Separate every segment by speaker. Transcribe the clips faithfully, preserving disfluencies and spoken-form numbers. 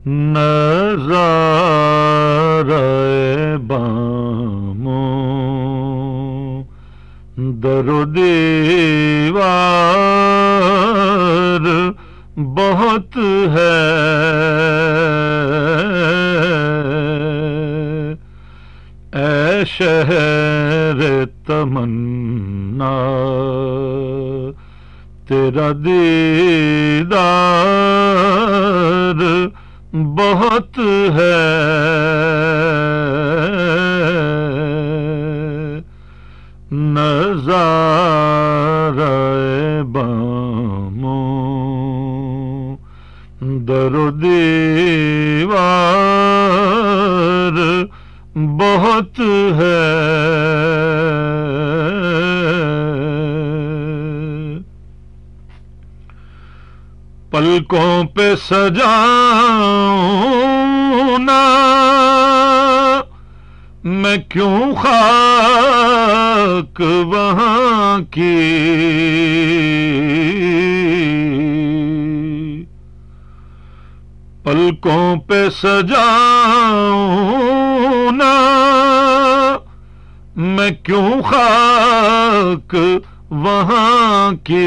Speaker 1: नज़ारे बामो दरो दीवार बहुत है, ऐ शहर तमन्ना तेरा दीदार बहुत है, नज़ारे बामो दरो दीवार बहुत है। पलकों पे सजाऊं ना मैं क्यों खाक वहां की, पलकों पे सजाऊं ना मैं क्यों खाक वहां की,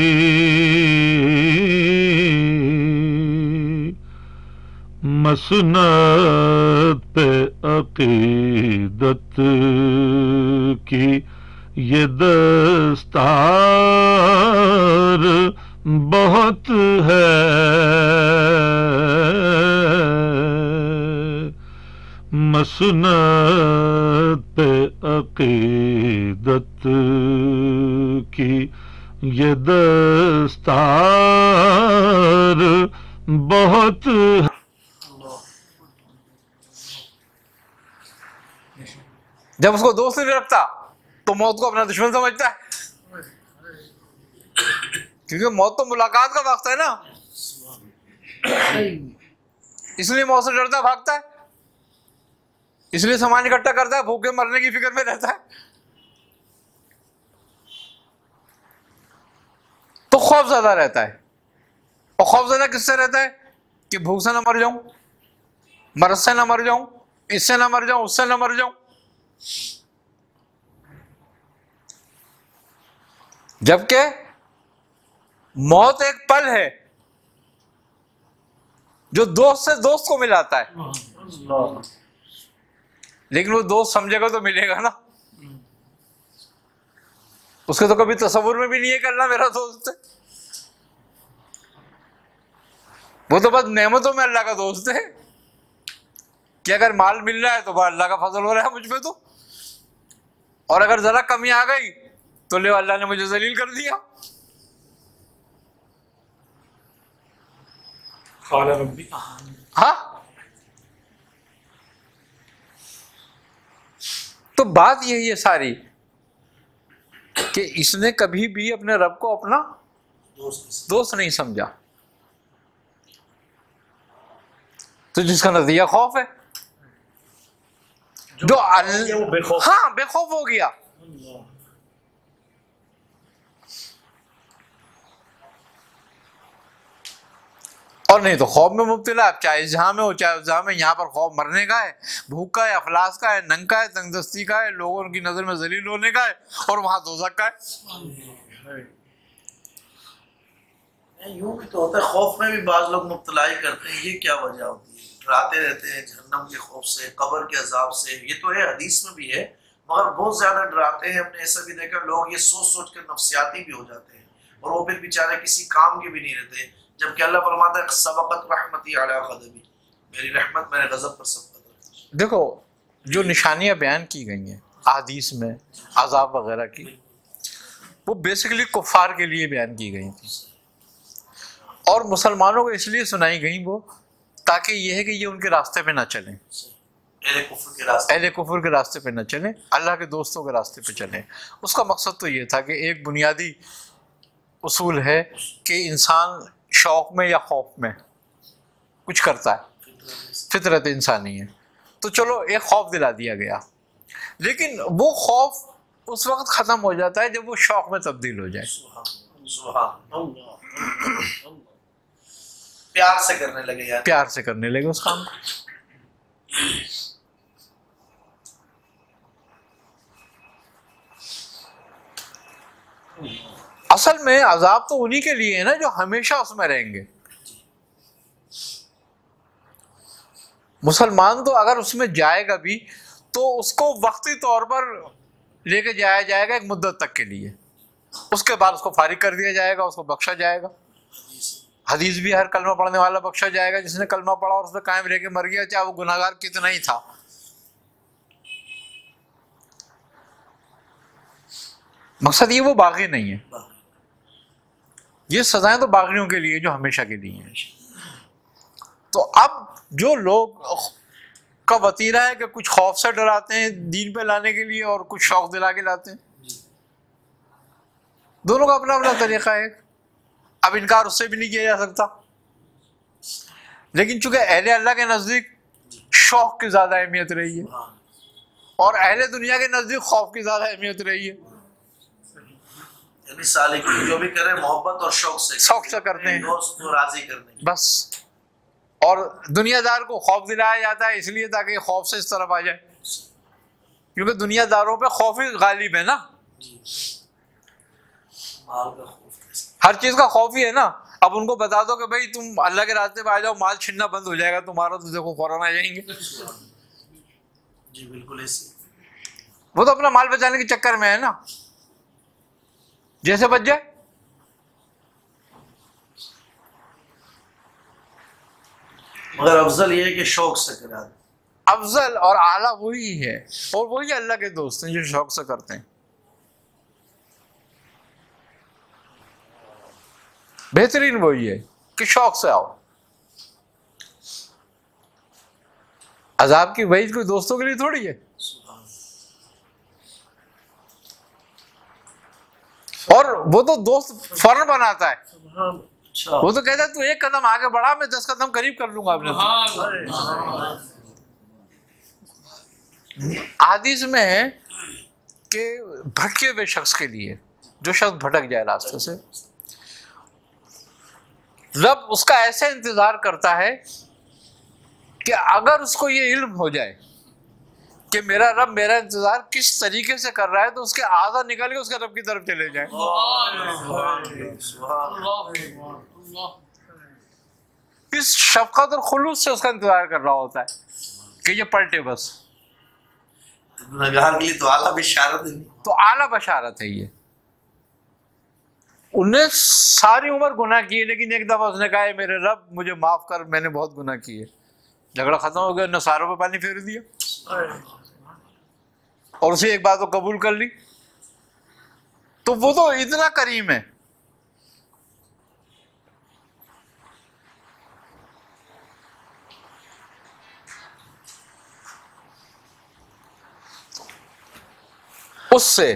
Speaker 1: मसनद पे अकीदत की ये दस्तार बहुत है, मसनद पे अकीदत की ये दस्तार बहुत है।
Speaker 2: जब उसको दोस्त नहीं रखता तो मौत को अपना दुश्मन समझता है, क्योंकि मौत तो मुलाकात का वक्त है ना, इसलिए मौत से डरता भागता है, इसलिए सामान इकट्ठा करता है, भूखे मरने की फिक्र में रहता है। तो खौफ ज्यादा रहता है, और खौफ ज्यादा किससे रहता है कि भूख से ना मर जाऊं, मरद से ना मर जाऊं, इससे ना मर जाऊं, उससे ना मर जाऊं। जबकि मौत एक पल है जो दोस्त से दोस्त को मिलाता है, लेकिन वो दोस्त समझेगा तो मिलेगा ना, उसके तो कभी तसव्वुर में भी नहीं है करना मेरा दोस्त है, वो तो बस नेमतों में अल्लाह का दोस्त है कि अगर माल मिल रहा है तो अल्लाह का फजल हो रहा है मुझ पे, तो और अगर जरा कमी आ गई तो ले अल्लाह ने मुझे जलील कर दिया। हाँ, तो बात यही है सारी कि इसने कभी भी अपने रब को अपना दोस्त दोस्त नहीं समझा, तो जिसका नजरिया खौफ है, जो बेखौफ, हाँ बेखौफ हो गया। और नहीं तो खौफ में मुब्तला, आप चाहे जहां में हो चाहे जहां में, यहाँ पर खौफ मरने का है, भूख का है, अफलास का है, नंग का है, तंगदस्ती का है, लोगों की नजर में जलील होने का है, और वहां दोज़ख का है।
Speaker 3: यूं भी तो होता है, खौफ में भी बाज लोग मुब्तलाई करते हैं, ये क्या वजह होती है? डराते रहते हैं जहन्नम के खौफ से, कब्र के अजाब से, ये तो है हदीस में भी है, मगर बहुत ज्यादा डराते हैं। हमने ऐसा भी देखा, लोग ये सोच सोच कर नफ्सियाती भी हो जाते हैं, और वो फिर बेचारे किसी काम के भी नहीं रहते, जबकि अल्लाह फरमाता है सबक़त रहमती अला ग़ज़बी, मेरी रहमत मेरे गजब पर सबकत।
Speaker 2: देखो जो निशानियां बयान की गई हैं हदीस में अजाब वगैरह की, वो बेसिकली कुफार के लिए बयान की गई थी, और मुसलमानों को इसलिए सुनाई गई वो, ताकि ये है कि ये उनके रास्ते पे ना चलें,
Speaker 3: अहले कुफ्र के रास्ते
Speaker 2: अहले कुफ्र के रास्ते पे ना चलें, अल्लाह के दोस्तों के रास्ते पे चलें। उसका मकसद तो ये था कि एक बुनियादी उसूल है कि इंसान शौक में या खौफ में कुछ करता है, फितरत इंसानी है, तो चलो एक खौफ दिला दिया गया, लेकिन वो खौफ उस वक्त ख़त्म हो जाता है जब वो शौक में तब्दील हो जाए।
Speaker 3: प्यार से करने लगे यार,
Speaker 2: प्यार से करने लगे उस काम को। असल में अजाब तो उन्हीं के लिए है ना जो हमेशा उसमें रहेंगे। मुसलमान तो अगर उसमें जाएगा भी तो उसको वक्ती तौर पर लेके जाया जाएगा एक मुद्दत तक के लिए, उसके बाद उसको फारिग कर दिया जाएगा, उसको बख्शा जाएगा। हदीस भी हर कलमा पढ़ने वाला बख्शा जाएगा जिसने कलमा पढ़ा और उसमें कायम रह के मर गया, चाहे वो गुनाहगार कितना ही था। मकसद ये वो बागी नहीं है, ये सजाएं तो बागियों के लिए जो हमेशा के लिए हैं। तो अब जो लोग का वतीरा है कि कुछ खौफ से डराते हैं दीन पे लाने के लिए और कुछ शौक दिला के लाते हैं, दोनों का अपना अपना तरीका है। अब इनकार उससे भी नहीं किया जा सकता, लेकिन चूंकि अहले अल्लाह के नजदीक शौक की ज्यादा अहमियत रही है और अहले दुनिया के नजदीक खौफ की ज्यादा अहमियत रही है,
Speaker 3: यानी सालिकीन जो भी करे मोहब्बत और शौक से
Speaker 2: शौक से करते हैं,
Speaker 3: दोस्त को राजी करने
Speaker 2: बस। और दुनियादार को खौफ दिलाया जाता है इसलिए ताकि खौफ से इस तरफ आ जाए, क्योंकि दुनियादारों पे खौफ ही गालिब है ना,
Speaker 3: माल का खौफ कैसे?
Speaker 2: हर चीज का खौफ ही है ना। अब उनको बता दो कि भाई तुम अल्लाह के रास्ते पे आ जाओ, माल छीनना बंद हो जाएगा तुम्हारा, तो देखो फौरन आ जाएंगे।
Speaker 3: जी बिल्कुल ऐसे।
Speaker 2: वो तो अपना माल बचाने के चक्कर में है ना, जैसे बच जाए।
Speaker 3: मगर अफजल ये है कि शौक से करा दे।
Speaker 2: अफजल और आला वही है, और वही अल्लाह के दोस्त हैं जो शौक से करते हैं। बेहतरीन वही है कि शौक से आओ। अजाब की वही कोई दोस्तों के लिए थोड़ी है। और वो तो दोस्त फौरन बनाता है,
Speaker 3: अच्छा
Speaker 2: वो तो कहता है तू एक कदम आगे बढ़ा, मैं दस कदम करीब कर लूंगा अपने। हदीस में है कि भटके हुए शख्स के लिए, जो शख्स भटक जाए रास्ते से, रब उसका ऐसा इंतजार करता है कि अगर उसको ये इल्म हो जाए कि मेरा रब मेरा इंतजार किस तरीके से कर रहा है, तो उसके आधा निकल के उसके रब की तरफ चले जाए। किस शफकत और खुलूस से उसका इंतजार कर रहा होता है कि ये पलटे बस।
Speaker 3: गुनहगार के लिए तो आला बिशारत है।
Speaker 2: तो आला बशारत है ये। उन्हें सारी उम्र गुनाह किए, लेकिन एक दफा उसने कहा मेरे रब मुझे माफ कर, मैंने बहुत गुनाह किए। झगड़ा खत्म हो गया, नसारों पे पानी फेर दिया और उसे एक बात को कबूल कर ली। तो वो तो इतना करीम है। उससे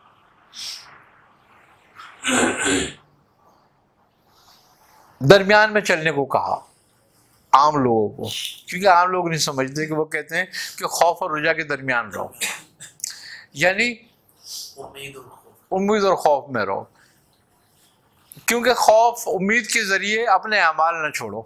Speaker 2: दरमियान में चलने को कहा आम लोगों को, क्योंकि आम लोग नहीं समझते कि वो कहते हैं कि खौफ और रुजा के दरमियान रहो, यानी उम्मीद और खौफ में रहो, क्योंकि खौफ उम्मीद के जरिए अपने अमाल न छोड़ो,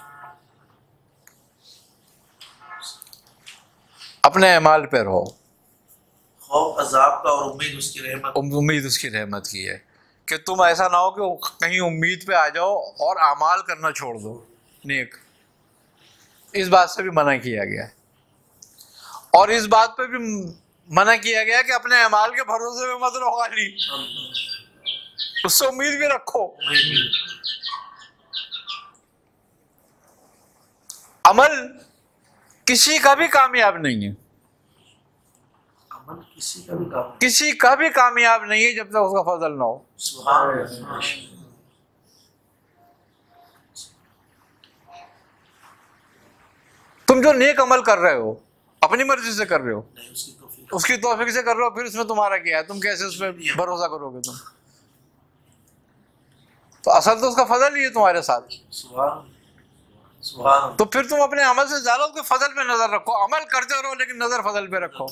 Speaker 2: अपने अमाल पे रहो।
Speaker 3: खौफ अजाब का और उम्मीद उसकी रहमत,
Speaker 2: उम्मीद उसकी रहमत की है कि तुम ऐसा ना हो कि कहीं उम्मीद पे आ जाओ और अमाल करना छोड़ दो नेक। इस बात से भी मना किया गया है, और इस बात पे भी मना किया गया कि अपने अमाल के भरोसे में मत रहो, खाली उससे उम्मीद भी रखो। अमल किसी का भी कामयाब नहीं है,
Speaker 3: अमल किसी का भी काम
Speaker 2: किसी का भी कामयाब नहीं है जब तक उसका फजल ना हो।
Speaker 3: सुभान अल्लाह।
Speaker 2: तुम जो नेक अमल कर रहे हो अपनी मर्जी से कर रहे हो,
Speaker 3: नहीं उसकी तौफीक
Speaker 2: उसकी तौफीक से कर रहे हो, फिर उसमें तुम्हारा क्या है? तुम कैसे उस पर भरोसा करोगे? तुम तो असल तो उसका फजल ही है तुम्हारे साथ।
Speaker 3: सुभान सुभान।
Speaker 2: तो फिर तुम अपने अमल से ज्यादा उसके फजल पे नजर रखो। अमल करते रहो लेकिन नजर फजल पे रखो।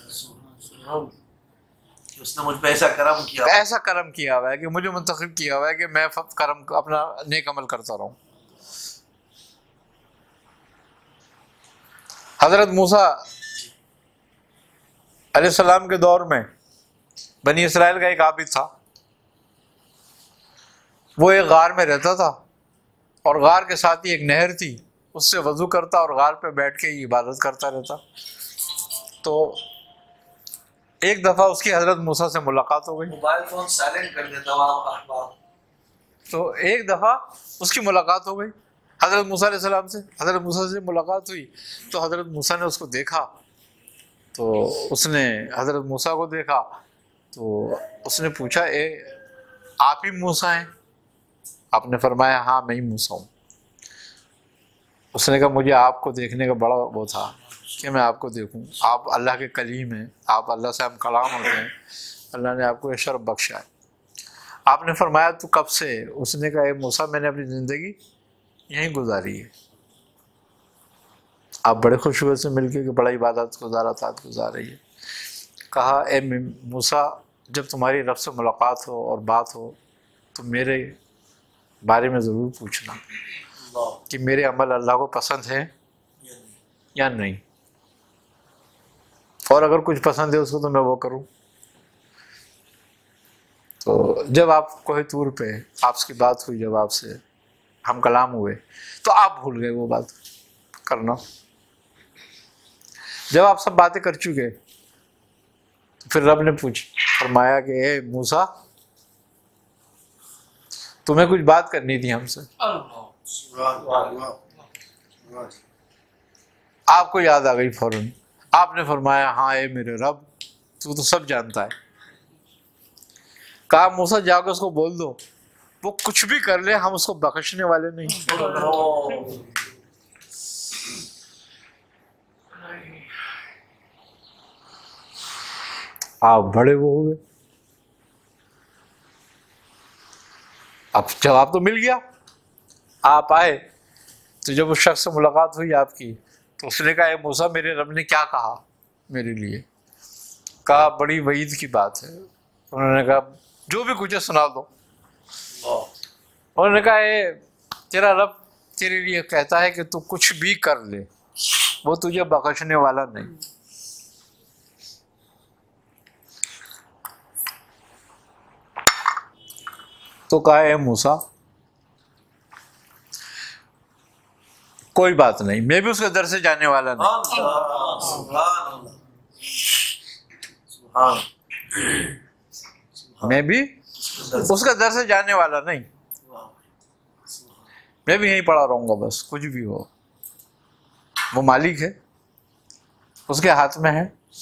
Speaker 3: उसने मुझ पे ऐसा करम किया,
Speaker 2: ऐसा करम किया हुआ है कि मुझे मुंतखब किया हुआ है कि मैं करम अपना नेक अमल करता रहूं। हजरत मूसा अलैहिस्सलाम के दौर में बनी इसराइल का एक आबिद था। वो एक गार में रहता था और गार के साथ ही एक नहर थी, उससे वजू करता और गार पे बैठ के इबादत करता रहता। तो एक दफ़ा उसकी हजरत मूसा से मुलाकात हो गई।
Speaker 3: मोबाइल फोन साइलेंट कर देता वहाँ।
Speaker 2: तो एक दफ़ा उसकी मुलाकात हो गई हज़रत मूसा अलैहिस्सलाम से। हज़रत मूसा से मुलाकात हुई तो हज़रत मूसा ने उसको देखा, तो उसने हज़रत मूसा को देखा तो उसने पूछा, ए आप ही मूसा हैं? आपने फरमाया हाँ मैं ही मूसा हूँ। उसने कहा मुझे आपको देखने का बड़ा वो था कि मैं आपको देखूं, आप अल्लाह के कलीम हैं, आप अल्लाह से हम कलाम होते हैं, अल्लाह ने आपको ये शर्फ बख्शा है। आपने फरमाया तो कब से? उसने कहा मूसा मैंने अपनी ज़िंदगी यहीं गुजारी है। आप बड़े खुश हुए से मिलके कि बड़ा इबादत गुजारा था गुजार रही है। कहा ए मूसा जब तुम्हारी रब से मुलाकात हो और बात हो तो मेरे बारे में ज़रूर पूछना कि मेरे अमल अल्लाह को पसंद है या नहीं, और अगर कुछ पसंद है उसको तो मैं वो करूं। तो जब आप कोहे तूर पे आपकी बात हुई, जब आपसे हम कलाम हुए तो आप भूल गए वो बात करना। जब आप सब बातें कर चुके तो फिर रब ने पूछ फरमाया कि ए मूसा तुम्हें कुछ बात करनी थी हमसे। आपको याद आ गई फौरन। आपने फरमाया हाँ ए मेरे रब तू तो सब जानता है। कहा मूसा जाकर उसको बोल दो वो कुछ भी कर ले हम उसको बख्शने वाले नहीं। आप बड़े वो हो गए। अब जवाब तो मिल गया। आप आए तो जब उस शख्स से मुलाकात हुई आपकी तो उसने कहा मूसा मेरे रब ने क्या कहा मेरे लिए? कहा बड़ी वईद की बात है। उन्होंने कहा जो भी कुछ है सुना दो। उन्होंने कहा ए, तेरा रब तेरे लिए कहता है कि तू कुछ भी कर ले वो तुझे बख्शने वाला नहीं। तो कहा ए मूसा कोई बात नहीं, मैं भी उसके दर से जाने वाला नहीं। मैं भी उसका दर से जाने वाला नहीं, मैं भी यहीं पड़ा रहूंगा बस, कुछ भी हो। वो मालिक है, उसके हाथ में है,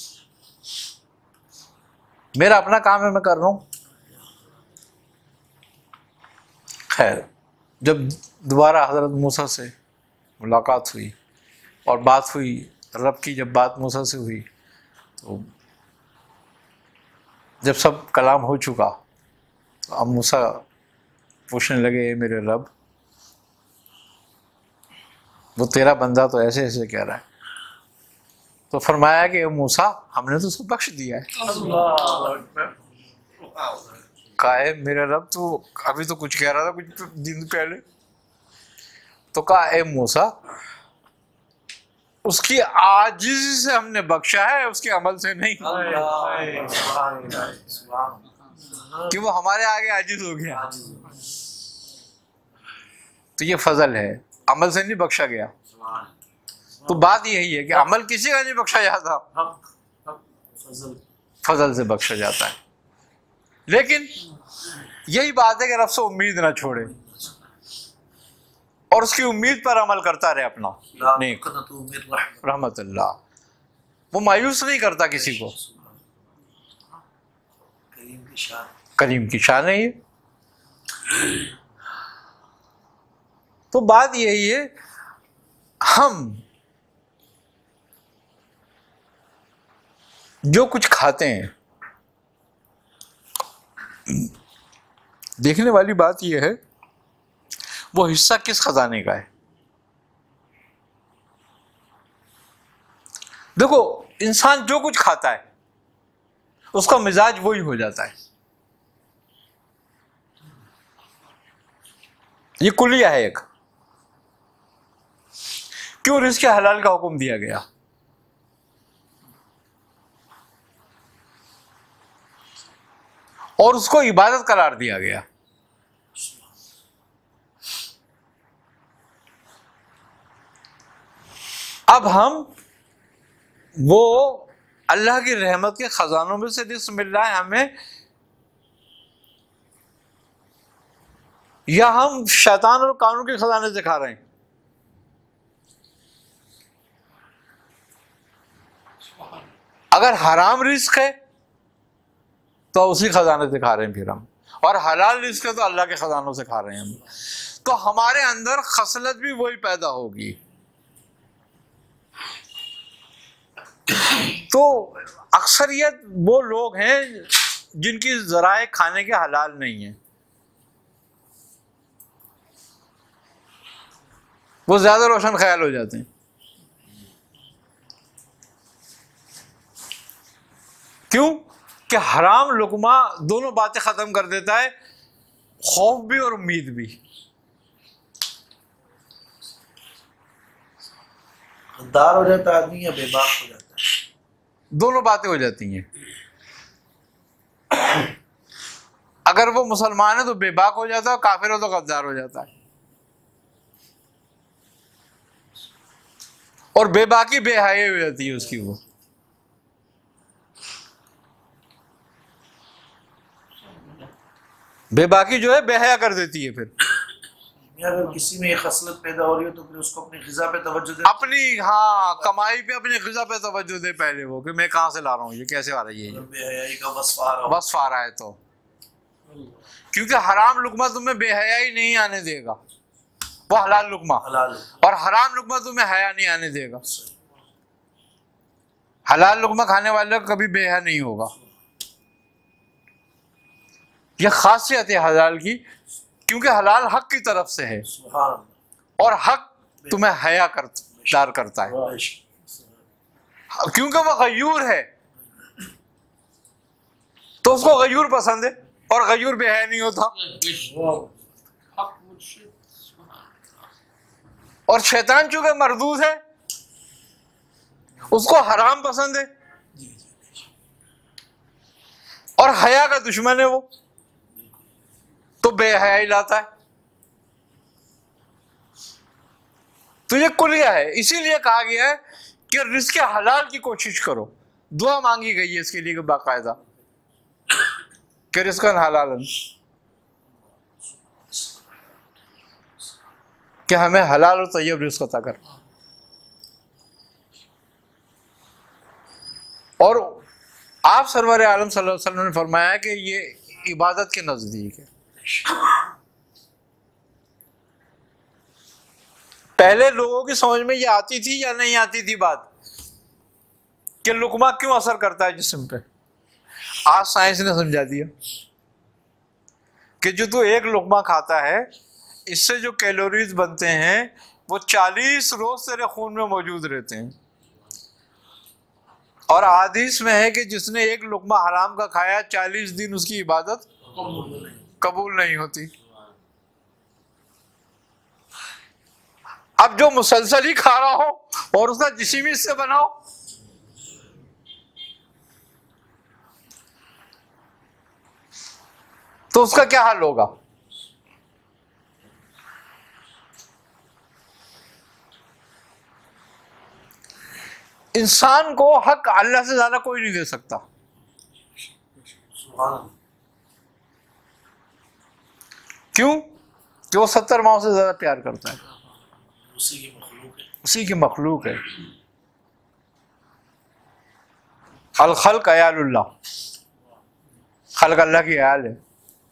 Speaker 2: मेरा अपना काम है, मैं कर रहा हूं। खैर जब दोबारा हजरत मूसा से मुलाकात हुई और बात हुई, रब की जब बात मूसा से हुई तो जब सब कलाम हो चुका तो अब मूसा पूछने लगे मेरे रब वो तेरा बंदा तो ऐसे ऐसे कह रहा है। तो फरमाया कि मूसा हमने तो उसको बख्श दिया है। कहा है मेरे रब तो अभी तो कुछ कह रहा था कुछ दिन पहले। तो कहा ए मूसा उसकी आजिज़ी से हमने बख्शा है, उसके अमल से नहीं कि वो हमारे आगे आजिज हो गया। तो ये फजल है, अमल से नहीं बख्शा गया। तो बात यही है कि अमल किसी का नहीं बख्शा जाता, फजल से बख्शा जाता है। लेकिन यही बात है कि रब से उम्मीद ना छोड़े और उसकी उम्मीद पर अमल करता रहे अपना। नहीं रहमतुल्लाह, वो मायूस नहीं करता किसी को। करीम की शान है ये। तो बात यही है, हम जो कुछ खाते हैं, देखने वाली बात यह है वो हिस्सा किस खजाने का है। देखो इंसान जो कुछ खाता है उसका मिजाज वही हो जाता है। ये कुलिया है एक। क्यों रिज़्क़ हलाल का हुक्म दिया गया? और उसको इबादत करार दिया गया। अब हम वो अल्लाह की रहमत के खजानों में से रिज़्क़ मिल रहा है हमें, या हम शैतान और कानून के खजाने से खा रहे हैं? अगर हराम रिज़्क़ है तो उसी खजाने से खा रहे हैं फिर हम, और हलाल रिज़्क़ है तो अल्लाह के खजानों से खा रहे हैं हम। तो हमारे अंदर खसलत भी वही पैदा होगी। तो अक्सरियत वो लोग हैं जिनकी ज़राए खाने के हलाल नहीं है, वो ज्यादा रोशन ख्याल हो जाते हैं। क्यों? कि हराम लुकमा दोनों बातें खत्म कर देता है, खौफ भी और उम्मीद भी।
Speaker 3: गद्दार हो जाता आदमी या बेबाक हो जाता है?
Speaker 2: दोनों बातें हो जाती हैं। अगर वो मुसलमान है तो बेबाक हो जाता है, और काफिर हो तो गद्दार हो जाता है। और बेबाकी बेहयाई हो जाती है उसकी। वो बेबाकी जो है बेहया कर देती है। फिर
Speaker 3: अगर किसी में ये खसलत पैदा हो रही हो तो फिर उसको अपनी ग़िज़ा पे तवज्जो दे,
Speaker 2: अपनी हाँ कमाई पे अपनी ग़िज़ा पे तवज्जो दे पहले वो, कि मैं कहाँ से ला रहा हूँ, ये कैसे आ रही है,
Speaker 3: बेहयाई का वस्फ़ आ रहा हो।
Speaker 2: वस्फ़ आ रहा है तो। क्योंकि हराम लुकमा तुम्हें बेहयाई नहीं आने देगा, वो हलाल लुकमा,
Speaker 3: हलाल
Speaker 2: और हराम लुकमा तुम्हें हया नहीं आने देगा। हलाल लुकमा खाने वाले का कभी बेहया नहीं होगा। यह खासियत है हलाल की, क्योंकि हलाल हक की तरफ से है, और हक तुम्हें हया कर दार करता है, क्योंकि वह गयूर है तो उसको गयूर पसंद है, और गयूर बेहया नहीं होता। और शैतान चूंकि मरदूद है उसको हराम पसंद है, और हया का दुश्मन है वो, तो बेहयाई लाता है। तो ये कुलिया है। इसीलिए कहा गया है कि रिज़्क़ हलाल की कोशिश करो। दुआ मांगी गई है इसके लिए बाकायदा कि रिज़्क़न हलालन, कि हमें हलाल और तय्यब रिज़्क़ अता कर। और आप सरवर आलम सल्लल्लाहु अलैहि वसल्लम ने फरमाया कि ये इबादत के नजदीक है। पहले लोगों की समझ में ये आती थी या नहीं आती थी बात कि लुकमा क्यों असर करता है जिस्म पे। आज साइंस ने समझा दिया कि जो तू एक लुकमा खाता है इससे जो कैलोरीज बनते हैं वो चालीस रोज तेरे खून में मौजूद रहते हैं। और हदीस में है कि जिसने एक लुकमा हराम का खाया चालीस दिन उसकी इबादत कबूल नहीं होती। अब जो मुसलसल ही खा रहा हो और उसका जिस्म इससे बनाओ, तो उसका क्या हाल होगा। इंसान को हक अल्लाह से ज्यादा कोई नहीं दे सकता। क्यों? कि वो सत्तर माओ से ज्यादा प्यार करता है,
Speaker 3: उसी की मखलूक है,
Speaker 2: उसी की मखलूक है। अल खल्क अयालुल्लाह, खल्क अल्लाह की अयाल है।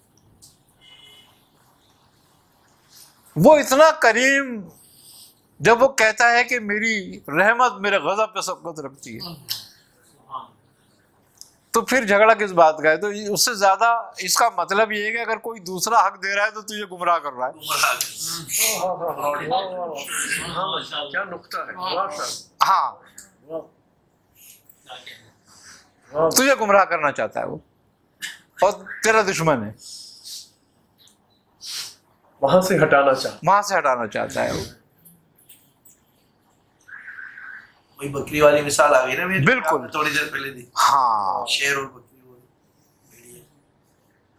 Speaker 2: वो इतना करीम, जब वो कहता है कि मेरी रहमत मेरे गज़ब पे सबकत रखती है, तो फिर झगड़ा किस बात का है। तो उससे ज्यादा इसका मतलब ये है कि अगर कोई दूसरा हक दे रहा है तो तुझे गुमराह कर रहा है।
Speaker 3: क्या नुक्ता है।
Speaker 2: हाँ, तुझे गुमराह करना चाहता है वो, और तेरा दुश्मन है,
Speaker 4: वहां से हटाना चाहता
Speaker 2: वहां से हटाना चाहता है वो।
Speaker 3: वही बकरी वाली मिसाल आ गई ना,
Speaker 2: बिल्कुल,
Speaker 3: थोड़ी देर पहले दी।
Speaker 2: हाँ,
Speaker 3: शेर और बकरी वाली।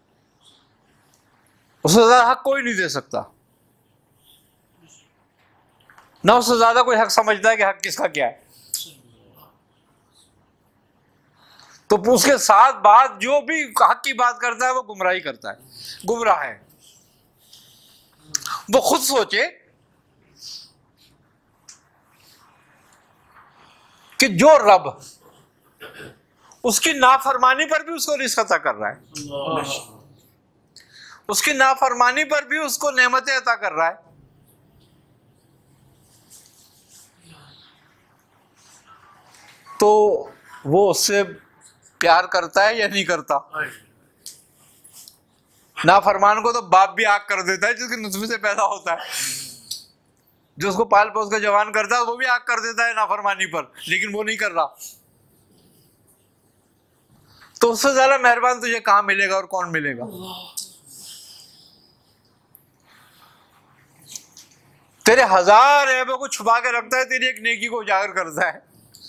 Speaker 2: उससे ज्यादा हक कोई नहीं दे सकता, ना उससे ज्यादा कोई हक समझता है कि हक किसका क्या है। तो उसके साथ बात जो भी हक की बात करता है वो गुमराही करता है, गुमराह है। वो खुद सोचे कि जो रब उसकी नाफरमानी पर भी उसको रिस्क अता कर रहा है, उसकी नाफरमानी पर भी उसको नेमतें अता कर रहा है, तो वो उससे प्यार करता है या नहीं करता? नाफरमान को तो बाप भी आग कर देता है जिसके नुस्खे से पैदा होता है, जो उसको पाल पोस कर जवान करता है वो भी आग कर देता है नाफरमानी पर, लेकिन वो नहीं कर रहा। तो उससे ज्यादा मेहरबान तुझे कहां मिलेगा और कौन मिलेगा? तेरे हजार ऐबों को छुपा के रखता है, तेरी एक नेकी को उजागर करता है।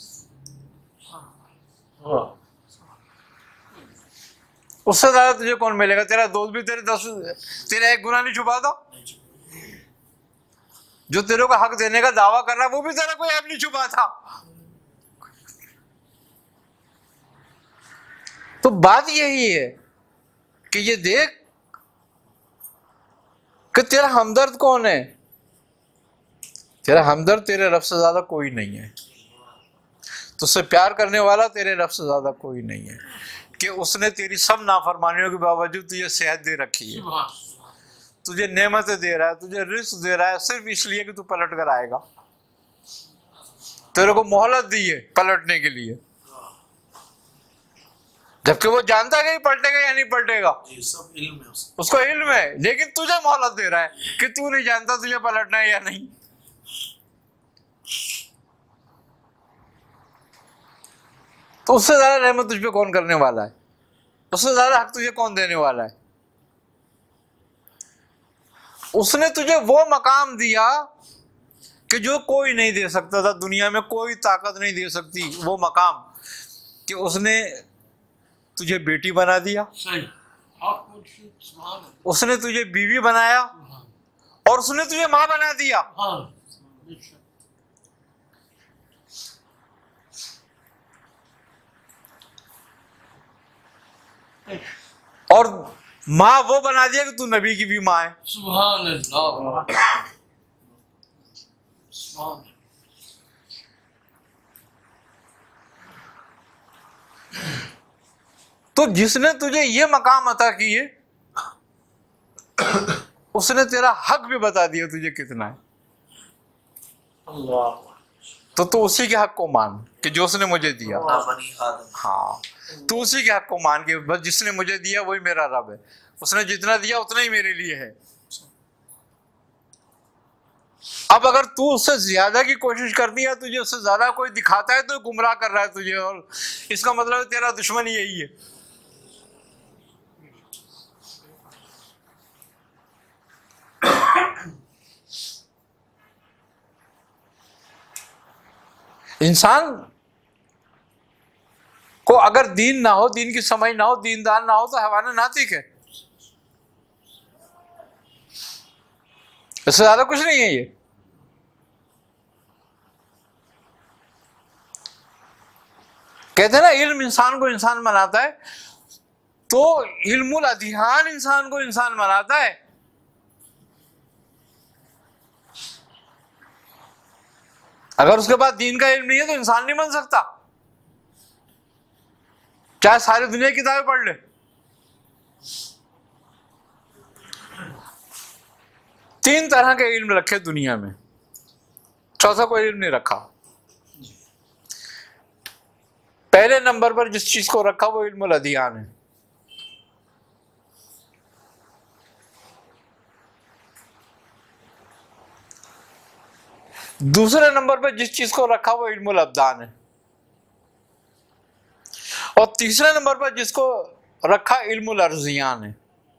Speaker 2: उससे ज्यादा तुझे कौन मिलेगा? तेरा दोस्त भी तेरे दस तेरा एक गुनाह नहीं छुपाता, जो तेरे को हक देने का दावा कर रहा है वो भी तेरा कोई ऐब नहीं छुपाता। तो बात यही है कि ये देख कि तेरा हमदर्द कौन है। तेरा हमदर्द तेरे रब से ज्यादा कोई नहीं है, तुझसे प्यार करने वाला तेरे रब से ज्यादा कोई नहीं है, कि उसने तेरी सब नाफरमानियों के बावजूद तुझे सेहत दे रखी है, तुझे नेमतें दे रहा है, तुझे रिस्क दे रहा है, सिर्फ इसलिए कि तू पलट कर आएगा। तेरे को मोहलत दी है पलटने के लिए, जबकि वो जानता है कि पलटेगा या नहीं पलटेगा,
Speaker 3: सब इल्म है उसको।
Speaker 2: उसको इल्म है, लेकिन तुझे मोहलत दे रहा है कि तू नहीं जानता तुझे पलटना है या नहीं। तो उससे ज्यादा रहमत तुझ पे कौन करने वाला है? उससे ज्यादा हक तुझे कौन देने वाला है? उसने तुझे वो मकाम दिया कि जो कोई नहीं दे सकता था, दुनिया में कोई ताकत नहीं दे सकती वो मकाम, कि उसने तुझे बेटी बना दिया, उसने तुझे बीवी बनाया और उसने तुझे मां बना दिया। और माँ वो बना दिया कि तू नबी की भी माँ है।
Speaker 3: सुभान अल्लाह।
Speaker 2: तो जिसने तुझे ये मकाम अता किए उसने तेरा हक भी बता दिया तुझे कितना है।
Speaker 3: अल्लाह।
Speaker 2: तो तू उसी के हक को मान कि जो उसने मुझे दिया।
Speaker 3: बनी आदम।
Speaker 2: हाँ, तू उसी के हक को मान के बस जिसने मुझे दिया वही मेरा रब है, उसने जितना दिया उतना ही मेरे लिए है। अब अगर तू उससे ज्यादा की कोशिश करती है, तुझे उससे ज्यादा कोई दिखाता है तो गुमराह कर रहा है तुझे, और इसका मतलब है तेरा दुश्मन यही है। इंसान को अगर दीन ना हो, दीन की समझ ना हो, दीनदार ना हो तो हैवान नातिक है, इससे ज्यादा कुछ नहीं है। ये कहते हैं ना इल्म इंसान को इंसान बनाता है, तो इल्मुल अदिहान इंसान को इंसान बनाता है। अगर उसके पास दीन का इल्म नहीं है तो इंसान नहीं बन सकता, चाहे सारी दुनिया की किताबें पढ़ ले। तीन तरह के इल्म रखे दुनिया में, चौथा कोई इल्म नहीं रखा। पहले नंबर पर जिस चीज को रखा वो इल्मुल अदियान है। दूसरे नंबर पर जिस चीज को रखा वो इल्मुल अब्दान है, और तीसरे नंबर पर जिसको रखा इल्मुल अर्जियान है,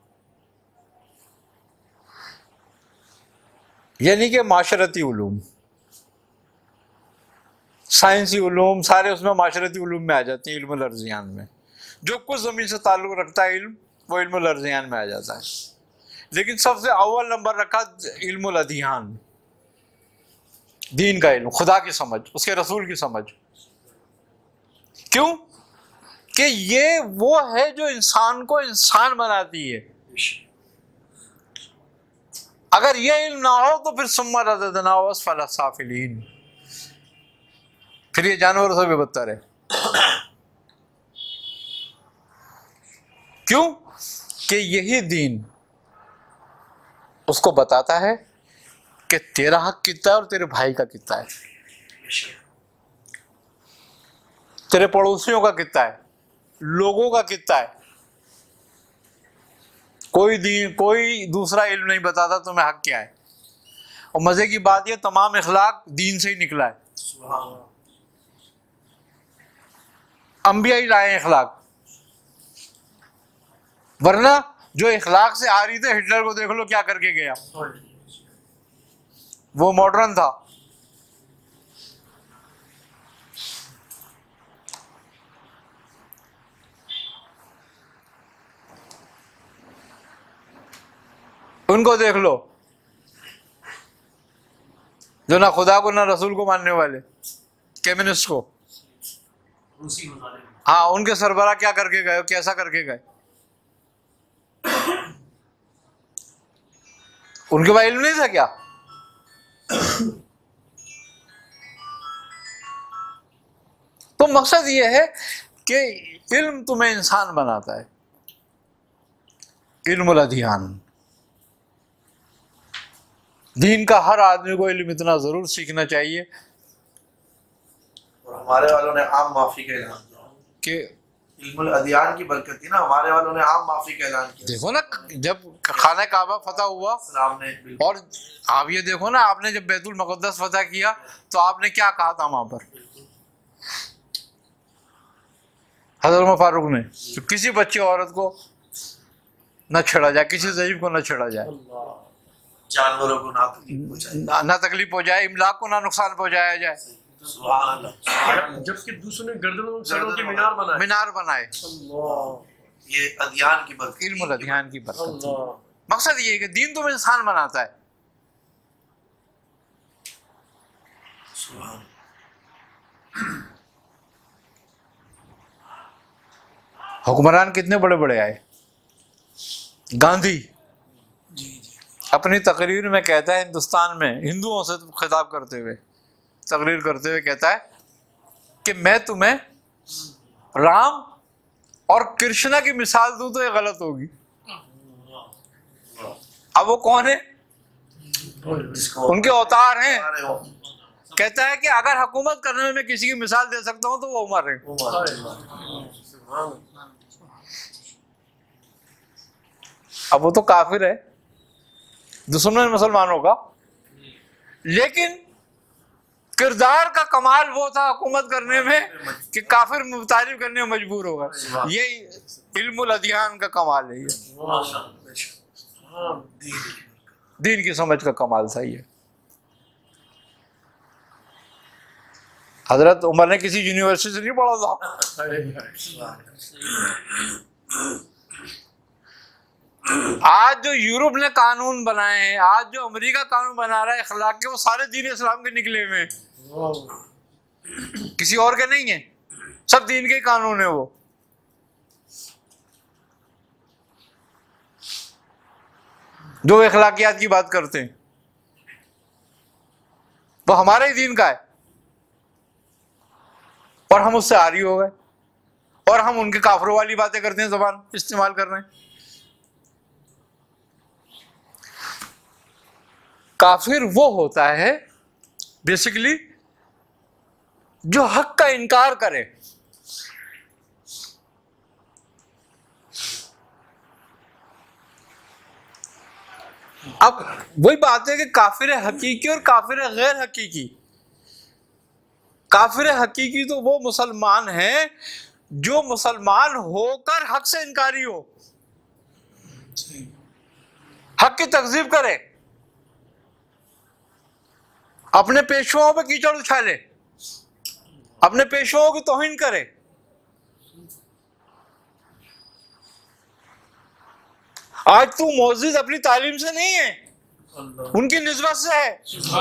Speaker 2: यानी कि माशरती उलूम, साइंसी उलूम सारे उसमें माशरती उलूम में आ जाते हैं। इल्मुल अर्जियान में जो कुछ जमीन से ताल्लुक रखता है इल्म, वो इल्मुल अर्जियान में आ जाता है। लेकिन सबसे अव्वल नंबर रखा इल्मुल अदियान, दीन का इल्म, खुदा की समझ, उसके रसूल की समझ। क्यों? कि ये वो है जो इंसान को इंसान बनाती है। अगर ये इल्म ना हो तो फिर सुम्मा रददना अस्फल साफिलीन, फिर ये जानवरों से भी बदतर है। क्यों? कि यही दीन उसको बताता है कि तेरा हक कितना है और तेरे भाई का कितना है, तेरे पड़ोसियों का कितना है, लोगों का कितना है। कोई दीन, कोई दूसरा इल्म नहीं बताता तुम्हें हक क्या है। और मजे की बात यह, तमाम इखलाक दीन से ही निकला है। अंबिया ही लाए इखलाक, वरना जो इखलाक से आ रही थे, हिटलर को देख लो क्या करके गया, वो मॉडर्न था। उनको देख लो जो ना खुदा को ना रसूल को मानने वाले, कम्युनिस्ट को। हाँ, उनके सरबराह क्या करके गए, कैसा करके गए। उनके पास इल्म नहीं था क्या? तो मकसद ये है कि इल्म तुम्हें इंसान बनाता है, इल्मुल अदियान। दीन का हर आदमी को इल्म इतना जरूर सीखना चाहिए।
Speaker 3: और हमारे वालों ने आम माफी का ऐलान किया
Speaker 2: कि
Speaker 3: इल्मुल अदियान की बरकत थी ना, हमारे वालों ने आम माफी का ऐलान किया।
Speaker 2: देखो ना, जब खाना काबा फतह हुआ,
Speaker 3: इस्लाम ने,
Speaker 2: और आप ये देखो ना, आपने जब बैतुल मुक़द्दस फतह किया तो आपने क्या कहा था वहां पर? हज़रत उमर फारूक ने, तो किसी बच्चे औरत को न छेड़ा जाए, किसी ज़ईफ़ को न छेड़ा जाए,
Speaker 3: जानवरों को ना तकलीफ पहुंचाई,
Speaker 2: ना, ना तकलीफ पहुंचाए, इमलाक को ना नुकसान पहुंचाया जाए।
Speaker 3: सुभान अल्लाह।
Speaker 4: जबकि दूसरों ने गर्दनों सरों की मीनार बनाए।
Speaker 2: मीनार बनाए।
Speaker 3: ये अदियान की बरकत,
Speaker 2: इल्मुल अदियान की बरकत।
Speaker 4: अल्लाह।
Speaker 2: मकसद ये है कि दीन तुम्हें इंसान बनाता है।
Speaker 3: सुभान।
Speaker 2: हुक्मरान कितने बड़े बड़े आए। गांधी अपनी तकरीर में कहता है, हिंदुस्तान में हिंदुओं से खिताब करते हुए, तकरीर करते हुए कहता है कि मैं तुम्हें राम और कृष्णा की मिसाल दूं तो ये गलत होगी। अब वो कौन है? उनके अवतार हैं। कहता है कि अगर हुकूमत करने में मैं किसी की मिसाल दे सकता हूं तो वो उमर है। अब वो तो काफिर है, दुश्मन मुसलमानों का, लेकिन किरदार का कमाल वो था हुकूमत करने में कि काफिर तारीफ करने में मजबूर होगा। ये इल्मुल अदियान का कमाल है, ये दीन की समझ का कमाल था। ये हजरत उमर ने किसी यूनिवर्सिटी से नहीं पढ़ा था। आज जो यूरोप ने कानून बनाए हैं, आज जो अमेरिका कानून बना रहा है अखलाक के, वो सारे दीन इस्लाम के निकले हुए हैं, किसी और के नहीं है, सब दीन के कानून है। वो जो अखलाकियात की बात करते हैं वो हमारे ही दीन का है, और हम उससे आरी हो गए, और हम उनके काफरों वाली बातें करते हैं, ज़बान इस्तेमाल कर रहे हैं। काफिर वो होता है बेसिकली जो हक का इनकार करे। अब वही बात है कि काफिर हकीकी और काफिर गैर हकीकी। काफिर हकीकी तो वो मुसलमान है जो मुसलमान होकर हक से इनकारी हो, हक की तकज़ीब करे, अपने पेशवाओं पे कीचड़ उछाले, अपने पेशवाओं की तौहीन करे। आज तू मौजूद अपनी तालीम से नहीं है, उनकी निस्बत से है।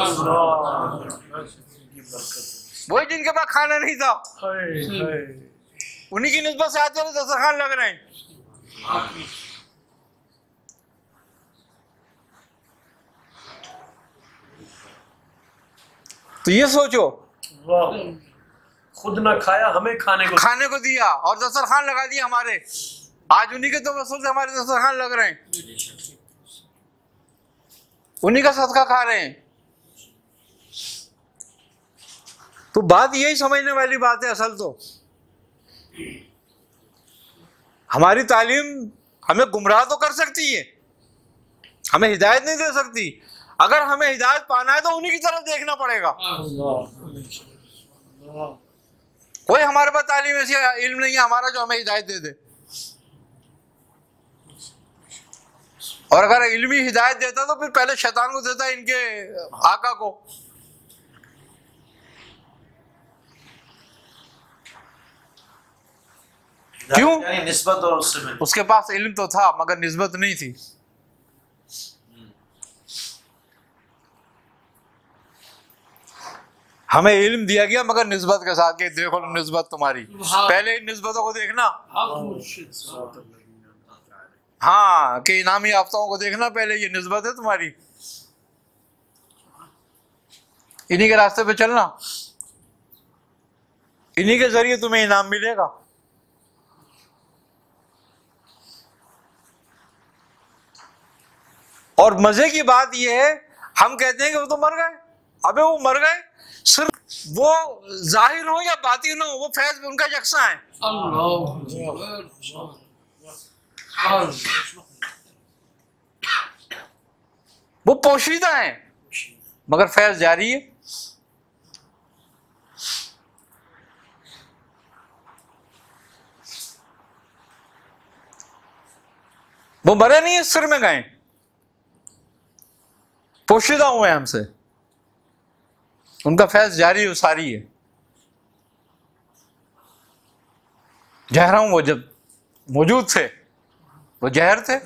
Speaker 2: वही जिनके पास खाना नहीं था, उन्हीं की निस्बत से आते दस्तरखान लग रहे हैं। तो ये सोचो,
Speaker 4: खुद ना खाया, हमें खाने को
Speaker 2: खाने को दिया और दस्तरखान लगा दिया हमारे। आज उन्हीं के तो वसूल से हमारे दस्तरखान लग रहे हैं, उन्हीं का सदका खा रहे हैं। तो बात यही समझने वाली बात है। असल तो हमारी तालीम हमें गुमराह तो कर सकती है, हमें हिदायत नहीं दे सकती। अगर हमें हिदायत पाना है तो उन्हीं की तरफ देखना पड़ेगा। कोई हमारे पास तालीम ऐसी इल्म नहीं है हमारा जो हमें हिदायत दे दे। और अगर इल्मी हिदायत देता तो फिर पहले शैतान को देता, इनके आका को। क्यों?
Speaker 3: निस्बत और उससे मिल।
Speaker 2: उसके पास इल्म तो था मगर निस्बत नहीं थी। हमें इल्म दिया गया मगर निस्बत के साथ के देखो निस्बत तुम्हारी। पहले इन निस्बतों को देखना, हाँ कि इनामी याफ्ताओं को देखना, पहले ये निस्बत है तुम्हारी, इन्हीं के रास्ते पे चलना, इन्हीं के जरिए तुम्हें इनाम मिलेगा। और मजे की बात यह है, हम कहते हैं कि वो तो मर गए। अबे वो मर गए, सिर्फ वो जाहिर हो या बातिन हो, वो फैज उनका यकसा है। वो पोशीदा है मगर फैज जारी है। वो मरे नहीं है, सिर में गए, पोशीदा हुए हमसे, उनका फैज जारी सारी है। जहर हूं, वो जब मौजूद थे वो जहर थे।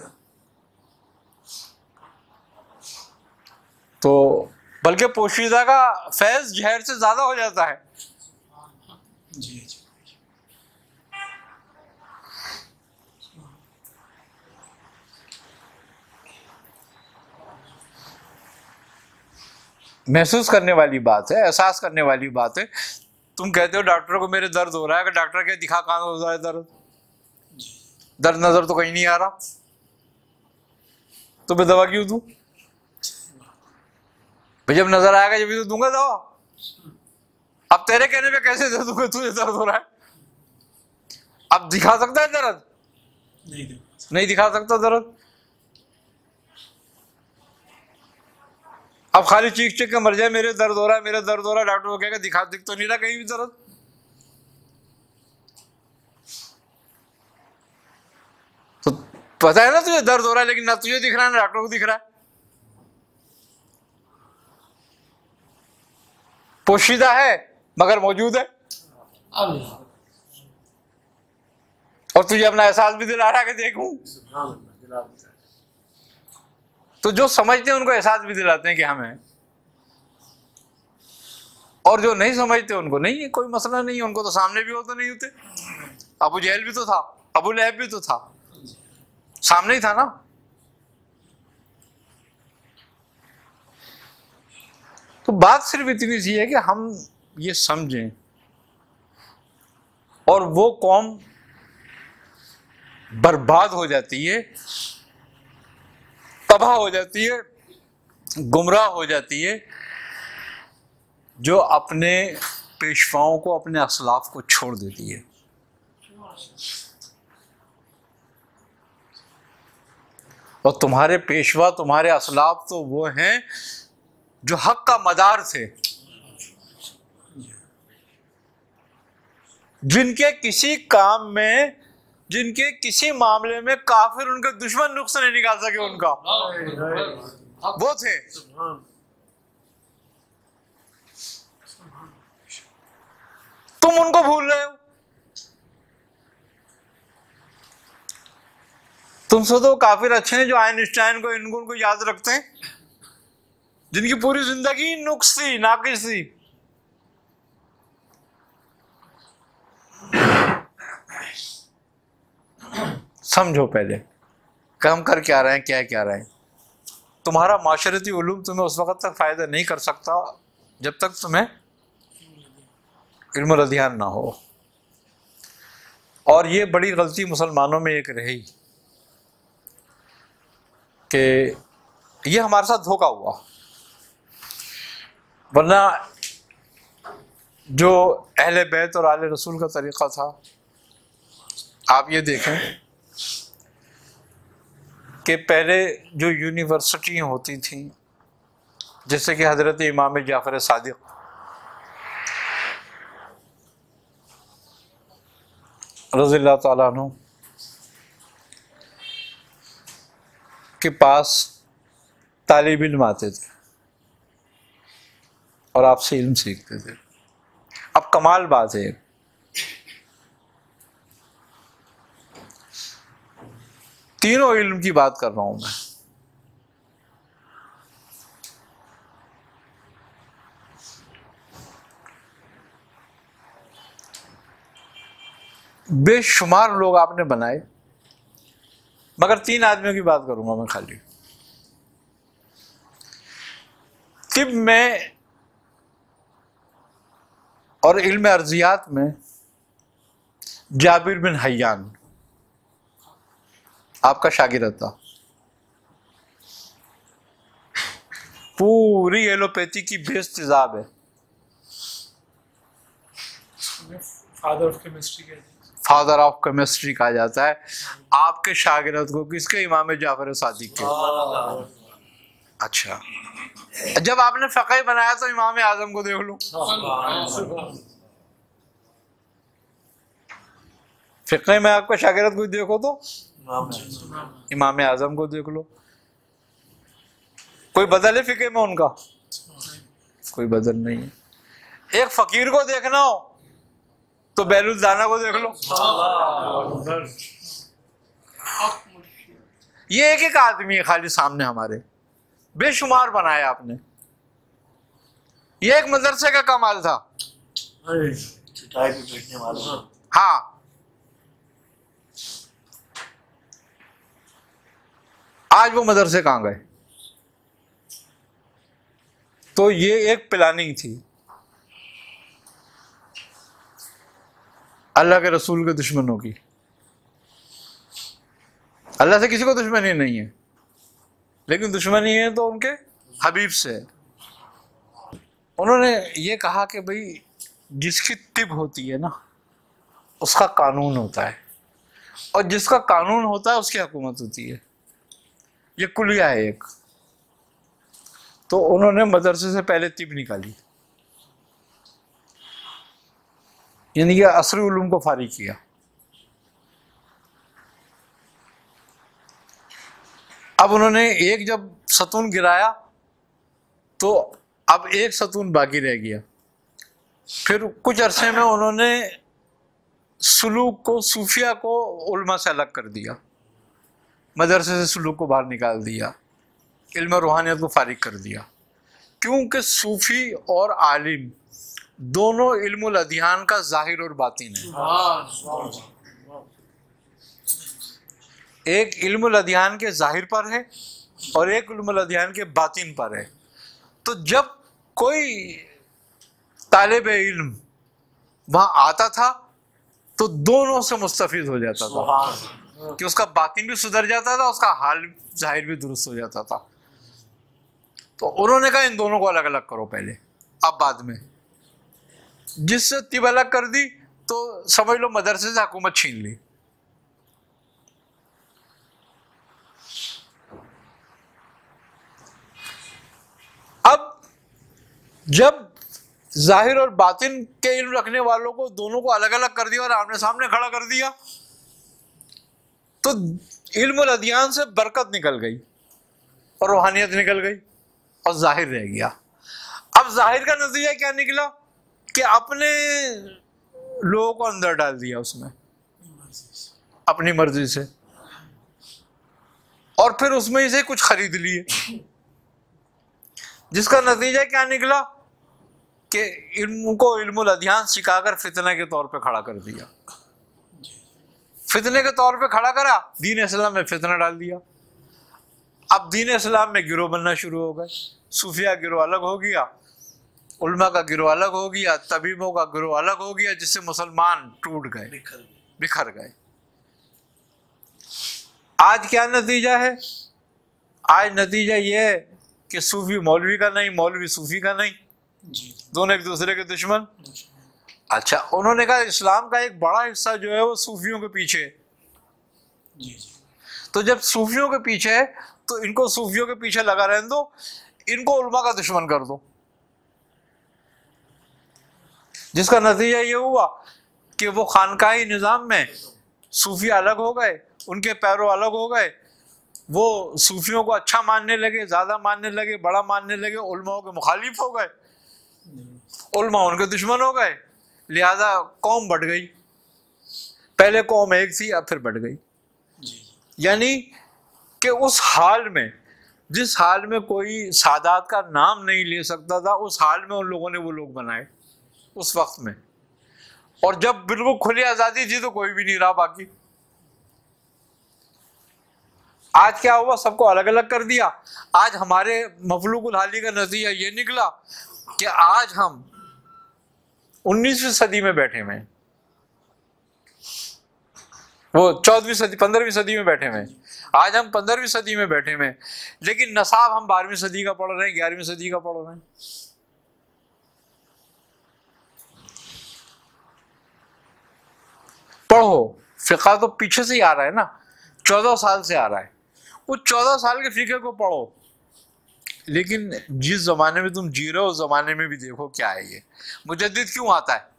Speaker 2: तो बल्कि पोशीदा का फैज जहर से ज्यादा हो जाता है। महसूस करने वाली बात है, एहसास करने वाली बात है। तुम कहते हो डॉक्टर को मेरे दर्द हो रहा है, अगर डॉक्टर के दिखा कहां हो रहा है दर्द, दर्द नजर तो कहीं नहीं आ रहा, तो मैं दवा क्यों दूं? जब नजर आएगा जब भी तो दूंगा दवा। अब तेरे कहने पे कैसे दे दूंगा, तुझे दर्द हो रहा है? अब दिखा सकता है दर्द? नहीं, नहीं दिखा सकता दर्द। अब खाली चीख चीख के मर जाए मेरे दर्द हो रहा है, मेरे दर्द हो रहा है, डॉक्टर को कहेगा दिखा, दिख तो नहीं रहा कहीं भी दर्द। तो पता है ना तुझे दर्द हो रहा है, लेकिन ना तुझे दिख रहा है ना डॉक्टर को दिख रहा है। पोशीदा है मगर मौजूद है, और तुझे अपना एहसास भी दिला रहा है कि देखूं। तो जो समझते हैं उनको एहसास भी दिलाते हैं कि हमें, और जो नहीं समझते उनको नहीं है, कोई मसला नहीं है, उनको तो सामने भी हो तो नहीं होते। अबू जहल भी तो था, अबू लहब भी तो था, सामने ही था ना। तो बात सिर्फ इतनी सी है कि हम ये समझें, और वो कौम बर्बाद हो जाती है, तबाह हो जाती है, गुमराह हो जाती है, जो अपने पेशवाओं को, अपने असलाफ को छोड़ देती है। और तुम्हारे पेशवा, तुम्हारे असलाफ तो वो हैं जो हक का मदार थे, जिनके किसी काम में, जिनके किसी मामले में काफिर उनके दुश्मन नुक्स नहीं निकाल सके, उनका वो थे। तुम उनको भूल रहे हो। तुमसे तो काफिर अच्छे हैं जो आइंस्टाइन को, इनको उनको याद रखते हैं, जिनकी पूरी जिंदगी नुक्स थी, नाकिस थी। समझो पहले कि हम कर क्या रहे हैं, क्या क्या रहे हैं। तुम्हारा माशरती उलूम तुम्हें उस वक्त तक फायदा नहीं कर सकता जब तक तुम्हें इल्मुल अदयान ना हो। और ये बड़ी गलती मुसलमानों में एक रही कि ये हमारे साथ धोखा हुआ, वरना जो अहले बैत और आले रसूल का तरीक़ा था, आप ये देखें कि पहले जो यूनिवर्सिटियाँ होती थी, जैसे कि हज़रत इमाम जाफ़र सादिक़ रज़ियल्लाहु ताला अन्हु के पास तालिब इल्म आते थे और आपसे इल्म सीखते थे। अब कमाल बात है, तीनों इल्म की बात कर रहा हूं मैं। बेशुमार लोग आपने बनाए, मगर तीन आदमियों की बात करूंगा मैं खाली। तिब में और इल्म अर्जियात में जाबिर बिन हय्यान आपका शागिर्द था। पूरी एलोपैथी की बेस तेजाब है।
Speaker 4: फादर ऑफ केमिस्ट्री कहते हैं।
Speaker 2: फादर ऑफ केमिस्ट्री कहा जाता है आपके शागिर्द को। किसके? इमाम जाफर सादिक के। अच्छा, जब आपने फ़क़ीह बनाया तो इमाम आज़म को देख लो। फ़िक़ह में आपका शागिर्द को देखो तो इमाम आज़म को देख लो। कोई बदल है फ़िक़ह में उनका? कोई बदल नहीं है। एक फ़कीर को देखना हो तो बैलुद्दाना को देख लो। ये एक एक आदमी है खाली सामने हमारे, बेशुमार बनाया आपने। ये एक मदरसे का कमाल था। हाँ, आज वो मदरसे कहाँ गए? तो ये एक प्लानिंग थी अल्लाह के रसूल के दुश्मनों की। अल्लाह से किसी को दुश्मनी नहीं है, लेकिन दुश्मनी है तो उनके हबीब से। उन्होंने ये कहा कि भाई जिसकी तिब होती है ना उसका कानून होता है, और जिसका कानून होता है उसकी हुकूमत होती है। ये कुलिया है एक। तो उन्होंने मदरसे से पहले तिब निकाली, यानी कि असरी उलूम को फारिग किया। अब उन्होंने एक जब सतून गिराया तो अब एक सतून बाकी रह गया। फिर कुछ अरसे में उन्होंने सुलूक को, सूफिया को उल्मा से अलग कर दिया, मदरसे से सुलूक को बाहर निकाल दिया, इल्म रूहानियत को फारिग कर दिया। क्योंकि सूफी और आलिम दोनों इल्मुल अदयान का जाहिर और बातिन है। एक इल्मुल अदयान के जाहिर पर है और एक इल्मुल अदयान के बातिन पर है। तो जब कोई तालिब इल्म वहां आता था तो दोनों से मुस्तफीद हो जाता था कि उसका बातिन भी सुधर जाता था, उसका हाल जाहिर भी दुरुस्त हो जाता था। तो उन्होंने कहा इन दोनों को अलग अलग करो पहले, अब बाद में। जिससे तिब अलग कर दी तो समझ लो मदरसे से हुकूमत छीन ली। अब जब जाहिर और बातिन के इल्म रखने वालों को दोनों को अलग अलग कर दिया और आमने सामने खड़ा कर दिया तो इल्मुल अदयान से बरकत निकल गई और रूहानियत निकल गई और जाहिर रह गया। अब जाहिर का नतीजा क्या निकला कि अपने लोगों को अंदर डाल दिया उसमें अपनी मर्जी से। और फिर उसमें से कुछ खरीद लिए, जिसका नतीजा क्या निकला कि इनको इल्मुल अध्ययन सिखाकर फितने के तौर पे खड़ा कर दिया। फितने के तौर पे खड़ा करा, दीन इस्लाम में फितना डाल दिया। अब दीन इस्लाम में गिरोह बनना शुरू हो गए। सूफिया गिरोह अलग हो गया, उल्मा का गिरोह अलग हो गया, तबीबों का गिरोह अलग हो गया, जिससे मुसलमान टूट गए, बिखर गए। आज क्या नतीजा है? आज नतीजा यह है कि सूफी मौलवी का नहीं, मौलवी सूफी का नहीं, दोनों एक दूसरे के दुश्मन। अच्छा, उन्होंने कहा इस्लाम का एक बड़ा हिस्सा जो है वो सूफियों के पीछे है। तो जब सूफियों के पीछे है तो इनको सूफियों के पीछे लगा रहने दो, इनको उल्मा का दुश्मन कर दो। जिसका नतीजा ये हुआ कि वो खानकाही निज़ाम में सूफी अलग हो गए, उनके पैरों अलग हो गए, वो सूफियों को अच्छा मानने लगे, ज़्यादा मानने लगे, बड़ा मानने लगे, उल्माओं के मुखालिफ हो गए, उल्मा उनके दुश्मन हो गए। लिहाजा कौम बढ़ गई। पहले कौम एक थी, अब फिर बढ़ गई। यानी कि उस हाल में, जिस हाल में कोई सादात का नाम नहीं ले सकता था, उस हाल में उन लोगों ने वो लोग बनाए उस वक्त में। और जब बिल्कुल खुली आज़ादी थी तो कोई भी नहीं रहा बाकी। आज क्या हुआ? सबको अलग अलग कर दिया। आज हमारे मफलूकुल हाली का नतीजा ये निकला कि आज हम उन्नीसवीं सदी में बैठे हुए हैं, वो चौदहवीं सदी पंद्रहवीं सदी में बैठे हुए हैं। आज हम पंद्रहवीं सदी में बैठे हुए हैं, लेकिन नसाब हम बारहवीं सदी का पढ़ रहे हैं, ग्यारहवीं सदी का पढ़ रहे हैं। पढ़ो, फिक़ा तो पीछे से ही आ रहा है ना, चौदह साल से आ रहा है। वो चौदह साल के फिक़े को पढ़ो, लेकिन जिस जमाने में तुम जी रहे हो उस जमाने में भी देखो क्या है ये। मुजद्दिद क्यों आता है?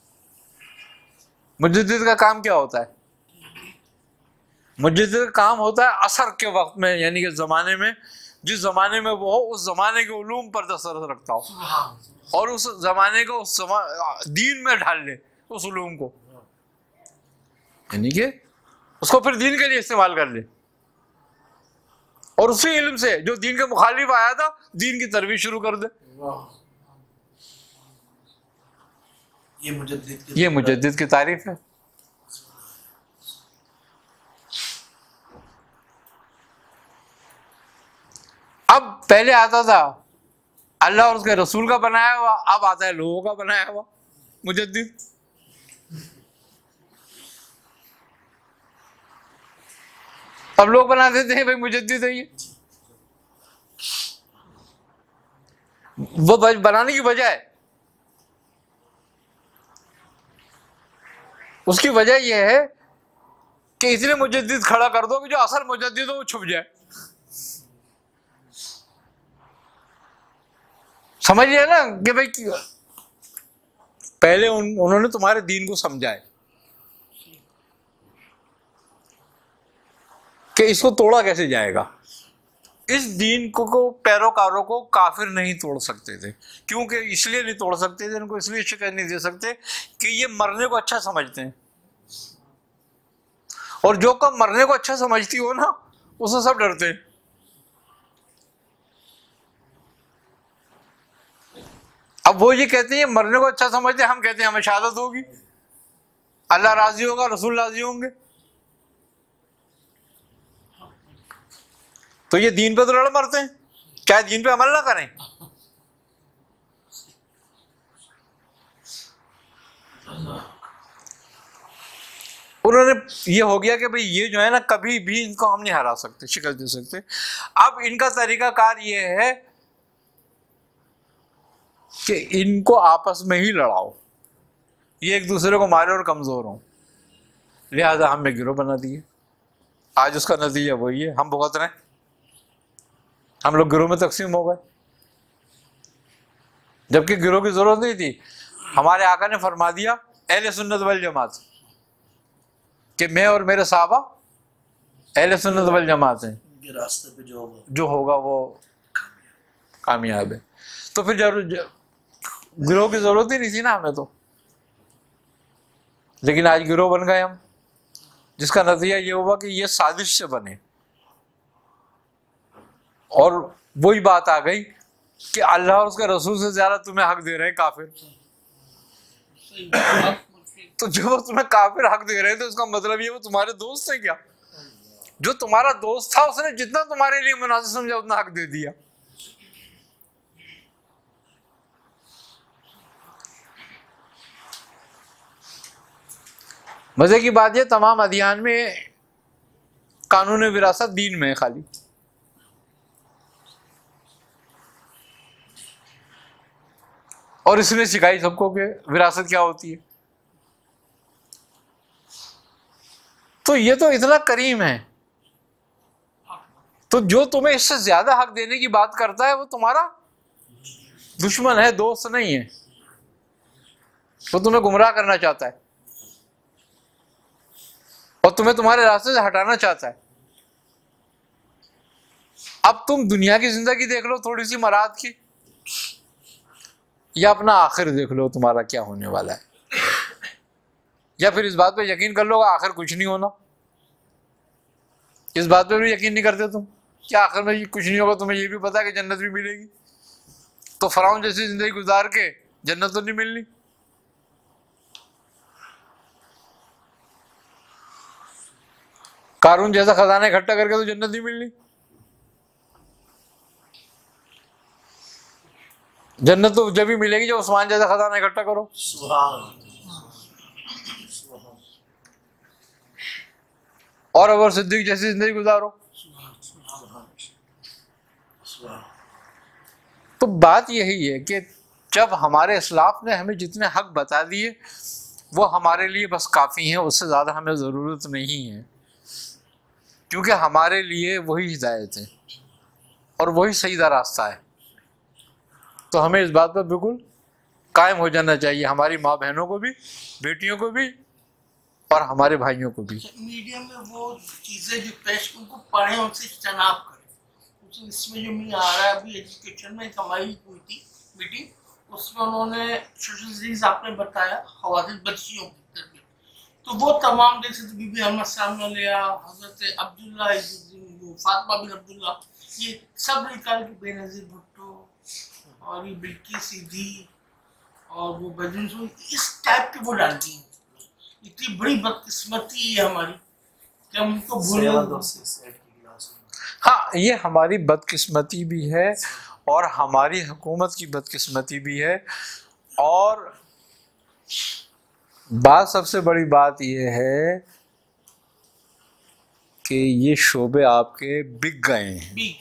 Speaker 2: मुजद्दिद का काम क्या होता है? मुजद्दिद का काम होता है असर के वक्त में, यानी कि जमाने में, जिस जमाने में वो हो उस जमाने के उलूम पर दस्तरस रखता हो और उस जमाने को उस दीन में ढाल ले उस उलूम को, यानी कि उसको फिर दीन के लिए इस्तेमाल कर ले। और उसी इल्म से जो दीन के मुखालिफ आया था, दीन की तरवीज शुरू कर दे।
Speaker 3: ये मुजद्दिद की
Speaker 2: ये मुजद्दिद की तारीफ है। अब पहले आता था अल्लाह और उसके रसूल का बनाया हुआ, अब आता है लोगों का बनाया हुआ मुजद्दिद। अब लोग बना देते हैं भाई मुजद्दिद है ये। वो बनाने की वजह है, उसकी वजह यह है कि इसलिए मुजद्दिद खड़ा कर दो कि जो असल मुजद्दिद हो वो छुप जाए। समझ लिया ना कि भाई पहले उन, उन्होंने तुम्हारे दीन को समझा है कि इसको तोड़ा कैसे जाएगा। इस दीन को, को पैरोकारों को काफिर नहीं तोड़ सकते थे। क्योंकि इसलिए नहीं तोड़ सकते थे, इनको इसलिए शिकस्त नहीं दे सकते कि ये मरने को अच्छा समझते हैं, और जो कब मरने को अच्छा समझती हो ना उससे सब डरते हैं। अब वो ये कहते हैं मरने को अच्छा समझते हैं, हम कहते हैं हमें शहादत होगी, अल्लाह राजी होगा, रसूल राजी होंगे, तो ये दीन पे तो लड़ मरते हैं, चाहे दीन पे अमल ना करें। उन्होंने ये हो गया कि भाई ये जो है ना कभी भी इनको हम नहीं हरा सकते, शिकस्त दे सकते। अब इनका तरीकाकार ये है कि इनको आपस में ही लड़ाओ, ये एक दूसरे को मारे और कमजोर हो, लिहाजा हमें गिरोह बना दिए। आज उसका नतीजा वही है, हम भुगत रहे हैं, हम लोग गिरोह में तकसीम हो गए, जबकि गिरोह की जरूरत नहीं थी। हमारे आका ने फरमा दिया अहले सुन्नत वल जमात कि मैं और मेरे साहबा अहले सुन्नत वल जमात हैं,
Speaker 3: रास्ते पे जो होगा
Speaker 2: जो होगा वो कामयाब है। तो फिर जरूर गिरोह की जरूरत ही नहीं थी ना हमें तो, लेकिन आज गिरोह बन गए हम, जिसका नतीजा ये हुआ कि ये साजिश से बने। और वही बात आ गई कि अल्लाह और उसके रसूल से ज्यादा तुम्हें हक दे रहे हैं काफिर। तो जो वो तुम्हें काफिर हक दे रहे थे उसका मतलब ये वो तुम्हारे दोस्त है क्या? जो तुम्हारा दोस्त था उसने जितना तुम्हारे लिए मुनासिब समझा उतना हक दे दिया। मजे की बात ये तमाम अदियान में कानून विरासत दीन में है खाली। और इसने सिखाई सबको कि विरासत क्या होती है। तो ये तो इतना करीम है, तो जो तुम्हें इससे ज्यादा हक देने की बात करता है वो तुम्हारा दुश्मन है, दोस्त नहीं है। वो तुम्हें गुमराह करना चाहता है और तुम्हें तुम्हारे रास्ते से हटाना चाहता है। अब तुम दुनिया की जिंदगी देख लो थोड़ी सी मराद की, या अपना आखिर देख लो तुम्हारा क्या होने वाला है, या फिर इस बात पे यकीन कर लो आखिर कुछ नहीं होना। इस बात पे भी यकीन नहीं करते तुम कि आखिर में कुछ नहीं होगा। तुम्हें ये भी पता है कि जन्नत भी मिलेगी, तो फराउन जैसी जिंदगी गुजार के जन्नत तो नहीं मिलनी। कारून जैसा खजाना इकट्ठा करके तो जन्नत नहीं मिलनी। जन्नत तो जब भी मिलेगी जब उस्मान जैसा खजाना इकट्ठा करो। और अगर सिद्दीक जैसी जिंदगी गुजारो। तो बात यही है कि जब हमारे इस्लाफ ने हमें जितने हक बता दिए वो हमारे लिए बस काफ़ी हैं, उससे ज़्यादा हमें ज़रूरत नहीं है, क्योंकि हमारे लिए वही हिदायत है और वही सीधा रास्ता है। तो हमें इस बात पर बिल्कुल कायम हो जाना चाहिए, हमारी माँ बहनों को भी, बेटियों को भी और हमारे भाइयों को भी।
Speaker 3: मीडिया में वो चीज़ें जो पेश उनको पढ़ें, उनसे इज्तनाब करें। इसमें जो मैं आ रहा है अभी एजुकेशन में हमारी हुई थी मीटिंग, उसमें उन्होंने सोशल सीरीज आपने बताया खवातीन बच्चियों की तरबियत, तो वो तमाम जैसे तो बीबी अहमद सामने लिया, हजरत अब्दुल्ला फातिमा बिन अब्दुल्ला, ये सब निकाल के बेनज़ीर भुट्टो और ये बिल्की सीधी और वो बजन इस टाइप के वो डाल दी। इतनी बड़ी बदकिस्मती है हमारी कि हम उनको भूल।
Speaker 2: हाँ, ये हमारी बदकिस्मती भी है और हमारी हुकूमत की बदकिस्मती भी है। और बात सबसे बड़ी बात ये है कि ये शोबे आपके बिक गए हैं।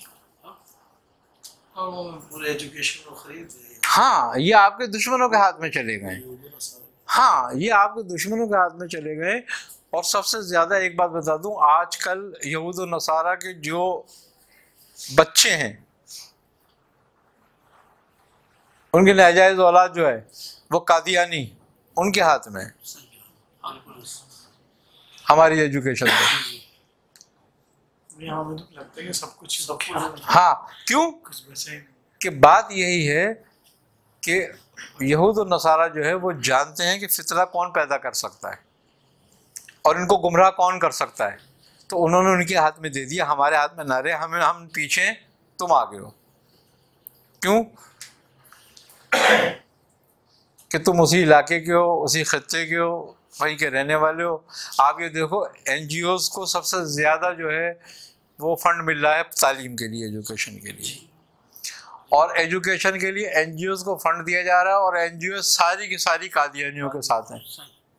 Speaker 3: पूरे एजुकेशन को खरीद रहे।
Speaker 2: हाँ, ये आपके दुश्मनों के हाथ में चले गए। हाँ, ये आपके दुश्मनों के हाथ में चले गए। और सबसे ज़्यादा एक बात बता दूं, आजकल यहूद और नसारा के जो बच्चे हैं उनकी नाजायज औलाद जो है वो कादियानी, उनके हाथ में हमारी एजुकेशन पे।
Speaker 4: लगता है कि सब कुछ सब कुछ
Speaker 2: हाँ, क्यों?
Speaker 4: कुछ बचा ही नहीं।
Speaker 2: कि बात यही है कि यहूद और नसारा जो है वो जानते हैं कि फितरा कौन पैदा कर सकता है और इनको गुमराह कौन कर सकता है, तो उन्होंने उनके हाथ में दे दिया। हमारे हाथ में ना रहे, हमें हम पीछे, तुम आगे हो। क्यों? कि तुम उसी इलाके के हो, उसी खत्ते के हो, वहीं के रहने वाले हो। आप ये देखो, एनजीओज को सबसे ज़्यादा जो है वो फंड मिल रहा है तालीम के लिए, एजुकेशन के लिए। और एजुकेशन के लिए एनजीओज को फंड दिया जा रहा है और एनजीओ सारी की सारी कादियानियों के साथ हैं।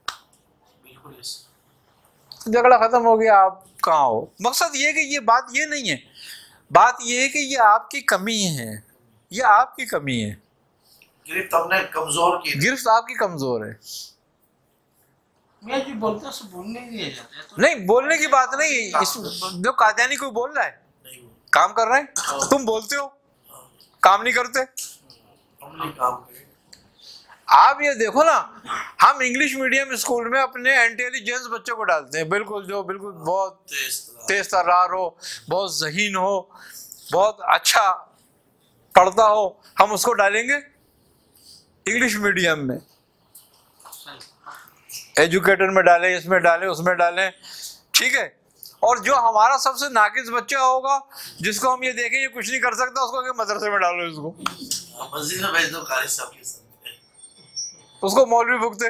Speaker 2: झगड़ा खत्म हो गया, आप कहाँ हो? मकसद ये है कि ये बात ये नहीं है, बात ये है कि ये आपकी कमी है, ये आपकी कमी है।
Speaker 3: गिरफ्त हमने कमजोर की,
Speaker 2: गिरफ्त आपकी कमजोर है।
Speaker 3: मैं जी बोलते से बोलने नहीं दिया जाता है तो
Speaker 2: नहीं, बोलने की बात नहीं। इस जो कादियानी कोई बोल रहा है, काम कर रहे हैं, तुम बोलते हो, काम नहीं करते।
Speaker 3: हम नहीं काम करें।
Speaker 2: आप ये देखो ना, हम इंग्लिश मीडियम स्कूल में अपने इंटेलिजेंस बच्चों को डालते हैं, बिल्कुल जो बिल्कुल बहुत तेज तर्रार हो, बहुत ज़हीन हो, बहुत अच्छा पढ़ता हो, हम उसको डालेंगे इंग्लिश मीडियम में, एजुकेटर में डालें, इसमें डालें, उसमें डालें, ठीक है। और जो हमारा सबसे नाकिस बच्चा होगा, जिसको हम ये देखें ये कुछ नहीं कर सकता, उसको कि मदरसे में डालो, इसको
Speaker 3: मस्जिद में भेज दो, कारी साहब के साथ
Speaker 2: उसको मौलवी भुगते।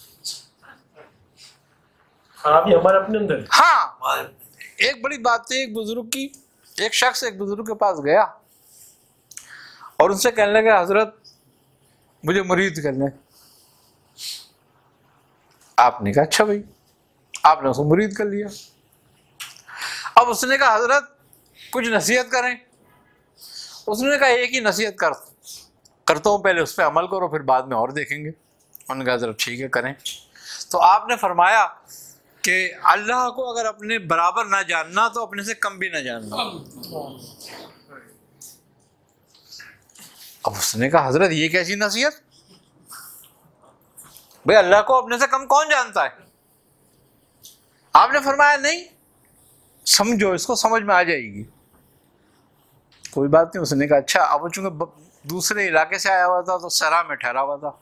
Speaker 5: हाँ भी हमारे अपने अंदर।
Speaker 2: हाँ, एक बड़ी बात थी, एक बुजुर्ग की, एक शख्स एक बुजुर्ग के पास गया और उनसे कहने लगा, हजरत मुझे मुरीद करना है। आपने कहा अच्छा भाई, आपने उसको मुरीद कर लिया। अब उसने कहा हजरत कुछ नसीहत करें। उसने कहा एक ही नसीहत कर करता हूँ, पहले उस पर अमल करो, फिर बाद में और देखेंगे। उन्होंने कहा हजरत ठीक है करें। तो आपने फरमाया कि अल्लाह को अगर अपने बराबर ना जानना तो अपने से कम भी ना जानना। अब उसने कहा हजरत ये कैसी नसीहत, भाई अल्लाह को अपने से कम कौन जानता है। आपने फरमाया नहीं, समझो इसको, समझ में आ जाएगी, कोई बात नहीं। उसने कहा अच्छा। अब चूंकि दूसरे इलाके से आया हुआ था तो सरा में ठहरा हुआ था,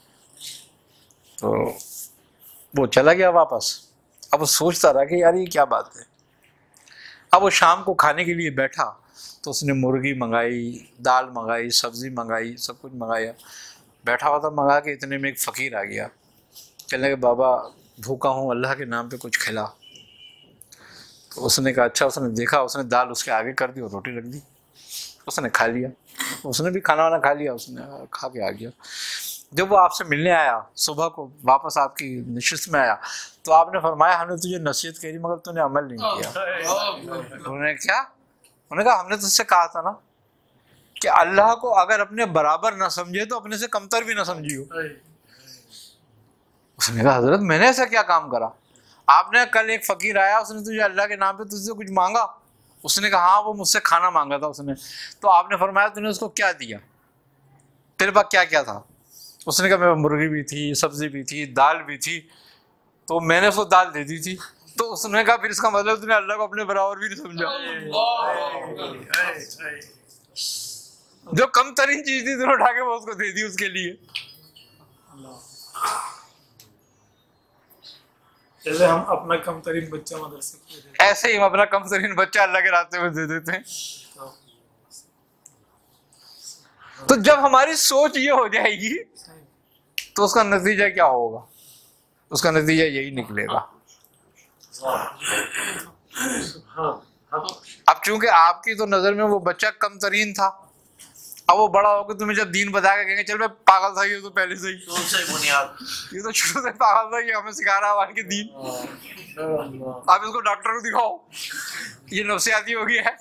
Speaker 2: तो वो चला गया वापस। अब वो सोचता रहा कि यार ये क्या बात है। अब वो शाम को खाने के लिए बैठा तो उसने मुर्गी मंगाई, दाल मंगाई, सब्जी मंगाई, सब कुछ मंगाया। बैठा हुआ था, मंगा के इतने में एक फ़कीर आ गया। कहने लगे बाबा भूखा हूँ, अल्लाह के नाम पे कुछ खिला। तो उसने कहा अच्छा। उसने देखा, उसने दाल उसके आगे कर दी और रोटी रख दी, उसने खा लिया। उसने भी खाना वाना खा लिया, उसने खा के आ गया। जब वो आपसे मिलने आया सुबह को, वापस आपकी नशिस्त में आया, तो आपने फरमाया हमने तुझे नसीहत करी मगर तूने अमल नहीं किया। उन्होंने क्या, उन्होंने कहा हमने तुझसे कहा था ना कि अल्लाह को अगर अपने बराबर ना समझे तो अपने से कमतर भी ना समझियो। उसने कहा हजरत मैंने ऐसा क्या काम करा। आपने कल एक फकीर आया, उसने तुझे अल्लाह के नाम पे तुझसे कुछ मांगा। उसने कहा हाँ वो मुझसे खाना मांगा था उसने। तो आपने फरमाया तूने उसको क्या दिया, तेरे पास क्या क्या था। उसने कहा मेरे मुर्गी भी थी, सब्जी भी थी, दाल भी थी, तो मैंने उसको दाल दे दी थी। तो उसने कहा फिर इसका मतलब तूने अल्लाह को अपने बराबर भी नहीं समझा। जो कम तरीन चीज थी तूने उठा के वो उसको दे दी उसके लिए।
Speaker 5: जैसे हम अपना कम तरीन बच्चा मदरसे को दे देते,
Speaker 2: ऐसे ही हम अपना कम तरीन बच्चा अल्लाह के रास्ते में दे देते हैं। तो जब हमारी सोच ये हो जाएगी तो उसका नतीजा क्या होगा, उसका नतीजा यही निकलेगा। अब चूंकि आपकी तो नजर में वो बच्चा कम तरीन था, अब वो बड़ा होकर तुम्हें जब दीन बता के कहेंगे चल मैं पागल था, ये तो पहले से ही
Speaker 3: शुरू से बुनियाद,
Speaker 2: ये तो शुरू से पागल था, ये हमें सिखा रहा है के दीन। आप इसको डॉक्टर को दिखाओ, ये नफसियाती हो गया है,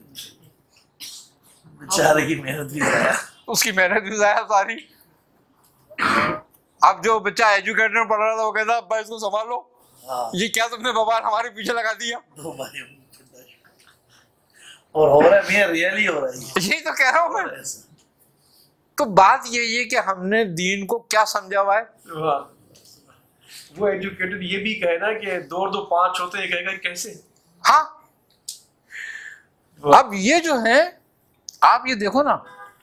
Speaker 3: बेचारे की मेहनत भी जाया,
Speaker 2: उसकी मेहनत भी जाया सारी। अब जो बच्चा एजुकेटेड में पढ़ रहा था वो कहता अब्बा इसको संभालो, ये क्या तुमने बवाल हमारे पीछे लगा दिया।
Speaker 3: दो भाई और हो रहा है, मैं रियली हो रहा है,
Speaker 2: यही तो कह रहा हूँ मैं। तो बात यही है कि हमने दीन को क्या समझा हुआ है।
Speaker 5: वो एजुकेटेड ये भी कहे ना कि दो और दो पांच होते हैं, कहेगा कैसे।
Speaker 2: हाँ, अब ये जो है आप ये देखो ना,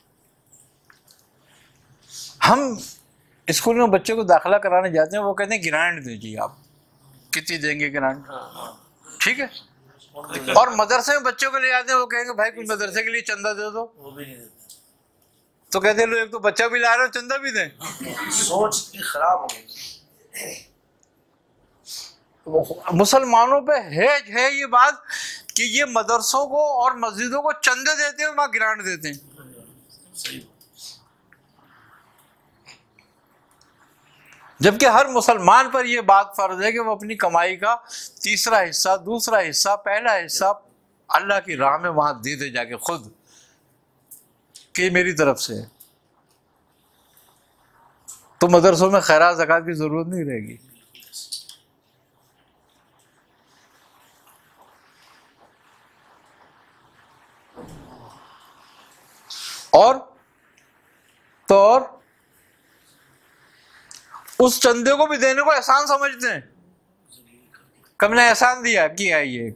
Speaker 2: हम स्कूल में बच्चे को दाखिला कराने जाते हैं, वो कहते हैं ग्रांट दीजिए, आप कितनी देंगे ग्रांट, ठीक है। और मदरसे में बच्चों को ले जाते हैं, वो कहेंगे भाई कुछ मदरसे के लिए चंदा दे दो,
Speaker 3: वो भी नहीं देते।
Speaker 2: तो कहते हैं लो एक तो बच्चा भी ला रहे हो चंदा भी दें।
Speaker 3: सोच खराब हो गई।
Speaker 2: मुसलमानों पे है है ये बात कि ये मदरसों को और मस्जिदों को चंदे देते हैं, वहां ग्रांट देते हैं।
Speaker 3: सही।
Speaker 2: जबकि हर मुसलमान पर यह बात फर्ज है कि वो अपनी कमाई का तीसरा हिस्सा, दूसरा हिस्सा, पहला हिस्सा अल्लाह की राह में वहां दे दे जाके खुद, कि मेरी तरफ से। तो मदरसों में खैरात ज़कात की जरूरत नहीं रहेगी। और तो और उस चंदे को भी देने को एहसान समझते हैं, कब ने एहसान दिया किया है। ये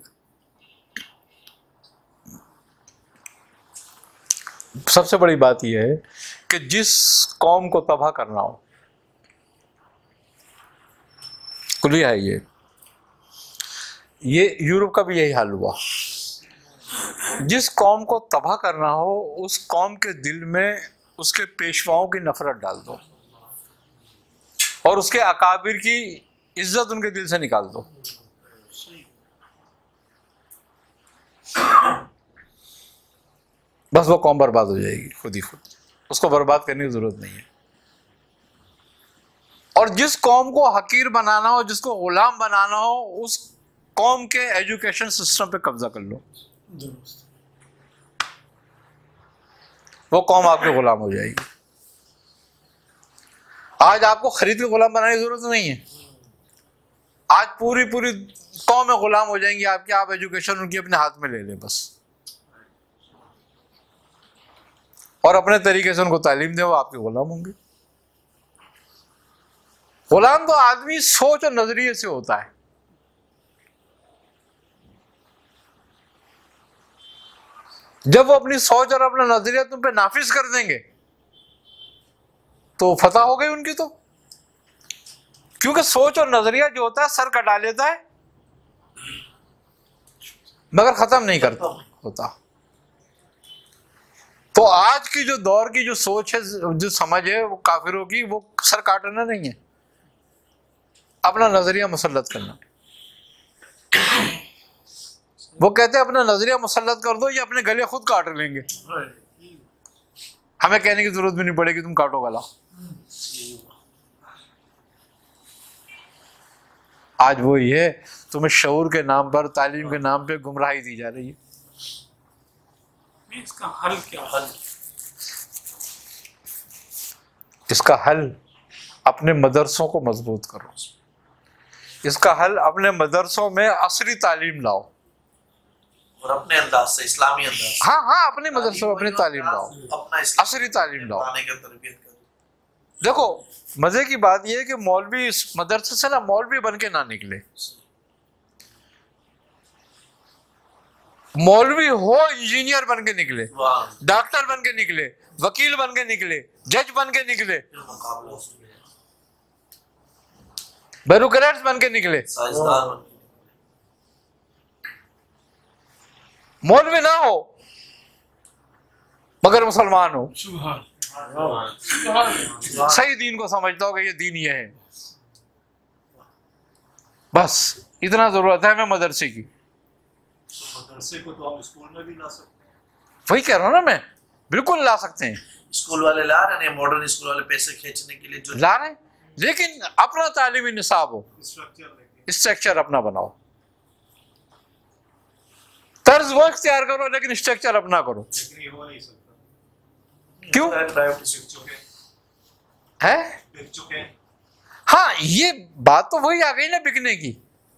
Speaker 2: सबसे बड़ी बात यह है कि जिस कौम को तबाह करना हो, कुलिया है ये ये यूरोप का भी यही हाल हुआ। जिस कौम को तबाह करना हो उस कौम के दिल में उसके पेशवाओं की नफरत डाल दो और उसके अकाबिर की इज्जत उनके दिल से निकाल दो। बस वो कौम बर्बाद हो जाएगी खुद ही खुद, उसको बर्बाद करने की जरूरत नहीं है। और जिस कौम को हकीर बनाना हो, जिसको गुलाम बनाना हो, उस कौम के एजुकेशन सिस्टम पे कब्जा कर लो, वो कौम आपके गुलाम हो जाएगी। आज आपको खरीद के गुलाम बनाने की जरूरत नहीं है। आज पूरी पूरी कौमें गुलाम हो जाएंगी आपके, आप एजुकेशन उनकी अपने हाथ में ले लें बस, और अपने तरीके से उनको तालीम दें, वो आपके गुलाम होंगे। गुलाम तो आदमी सोच और नजरिए से होता है। जब वो अपनी सोच और अपना नजरिया तुम पे नाफिज कर देंगे तो फतह हो गई उनकी। तो क्योंकि सोच और नजरिया जो होता है सर कटा लेता है मगर खत्म नहीं करता होता। तो आज की जो दौर की जो सोच है, जो समझ है वो काफिरों की, वो सर काटना नहीं है, अपना नजरिया मुसल्लत करना। वो कहते हैं अपना नजरिया मुसल्लत कर दो, ये अपने गले खुद काट लेंगे, हमें कहने की जरूरत भी नहीं पड़ेगी तुम काटो गला। आज वो ये तुम्हें शऊर के नाम पर, तालीम के नाम पे गुमराही दी जा रही है।
Speaker 5: इसका हल क्या? हल
Speaker 2: इसका हल अपने मदरसों को मजबूत करो। इसका हल अपने मदरसों में असली तालीम लाओ
Speaker 3: और अपने अंदाज से, इस्लामी अंदाज से।
Speaker 2: हाँ हाँ अपने मदरसों में अपनी तालीम लाओ,
Speaker 3: अपना
Speaker 2: असली तालीम लाओ।
Speaker 3: तरबियत करो।
Speaker 2: देखो मजे की बात यह है कि मौलवी इस मदरसे से ना मौलवी बन के ना निकले, मौलवी हो इंजीनियर बन के निकले, डॉक्टर बन के निकले, वकील बन के निकले, जज बन के निकले, ब्यूरोक्रेट्स बन के निकले। मौलवी ना हो मगर मुसलमान हो, सही दीन को समझता हो कि ये दीन ये है। बस इतना जरूरत है हमें मदरसे की।
Speaker 5: मदरसे को तो हम स्कूल में भी ला सकते हैं।
Speaker 2: वही कह रहा हूं ना मैं, बिल्कुल ला सकते हैं।
Speaker 3: स्कूल वाले ला रहे हैं, मॉडर्न स्कूल वाले पैसे खींचने के लिए जो
Speaker 2: ला रहे हैं, लेकिन अपना तालीमी निसाब हो, स्ट्रक्चर अपना बनाओ। तर्ज वो इख्तियार करो लेकिन स्ट्रक्चर अपना करो।
Speaker 5: लेकिन ये हो नहीं सकता।
Speaker 2: क्यों है?
Speaker 5: बिक चुके हैं।
Speaker 2: हाँ ये बात तो वही आ गई ना बिकने की।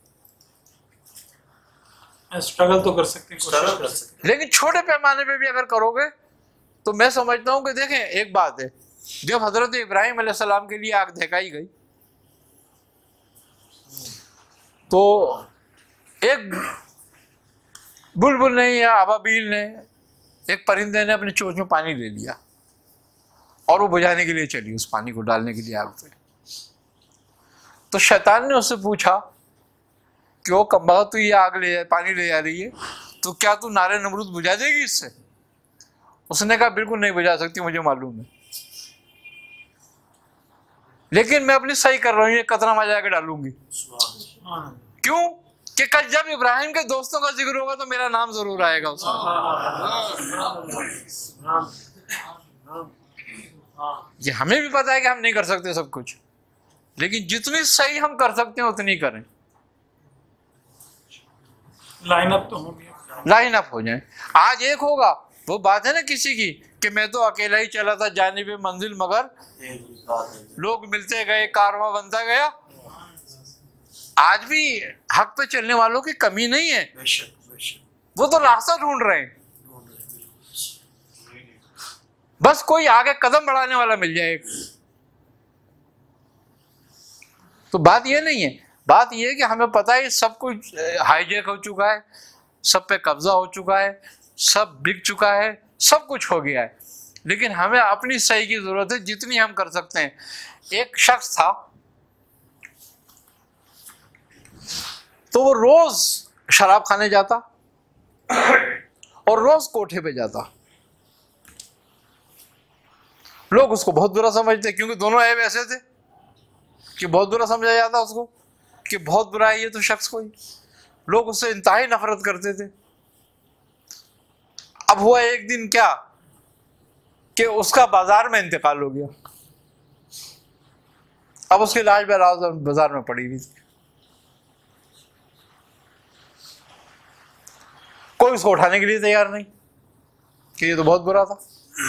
Speaker 5: स्ट्रगल तो कर सकते हैं,
Speaker 3: स्ट्रगल कर सकते हैं।
Speaker 2: लेकिन छोटे पैमाने पे भी अगर करोगे तो मैं समझता हूं कि देखें एक बात है, जब हजरत इब्राहिम अलैहिस्सलाम के लिए आग धकाई गई तो एक बुलबुल ने या अबाबील ने, एक परिंदे ने अपनी चोंच में पानी ले लिया और वो बुझाने के लिए चली, उस पानी को डालने के लिए आग पे। तो शैतान ने उससे पूछा कि वो कम्बा तू ये आग ले पानी ले जा रही है तो क्या तू नारे नमरूद बुझा देगी इससे? उसने कहा बिल्कुल नहीं बुझा सकती, मुझे मालूम है, लेकिन मैं अपनी सही कर रहा हूँ, ये कतरा मजा के डालूंगी। क्यों? कि कल जब इब्राहिम के दोस्तों का जिक्र होगा तो मेरा नाम जरूर आएगा उसमें। ये हमें भी पता है कि हम नहीं कर सकते सब कुछ, लेकिन जितनी सही हम कर सकते हैं उतनी करें।
Speaker 5: लाइन अप तो होगी,
Speaker 2: लाइन अप हो जाए। आज एक होगा, वो बात है ना किसी की कि मैं तो अकेला ही चला था जानिबे मंजिल मगर लोग मिलते गए, कारवां बनता गया। आज भी हक पे चलने वालों की कमी नहीं है, वो तो रास्ता ढूंढ रहे हैं, बस कोई आगे कदम बढ़ाने वाला मिल जाए। तो बात ये नहीं है, बात ये है कि हमें पता है सब कुछ हाईजैक हो चुका है, सब पे कब्जा हो चुका है, सब बिक चुका है, सब कुछ हो गया है, लेकिन हमें अपनी सही की जरूरत है जितनी हम कर सकते हैं। एक शख्स था तो वो रोज शराब खाने जाता और रोज कोठे पे जाता। लोग उसको बहुत बुरा समझते क्योंकि दोनों ऐब ऐसे थे कि बहुत बुरा समझा जाता उसको कि बहुत बुरा है ये तो शख्स कोई। लोग उससे इंतहाई नफरत करते थे। अब हुआ एक दिन क्या कि उसका बाजार में इंतकाल हो गया। अब उसकी लाश बाजार में पड़ी हुई थी। कोई उसको उठाने के लिए तैयार नहीं कि ये तो बहुत बुरा था।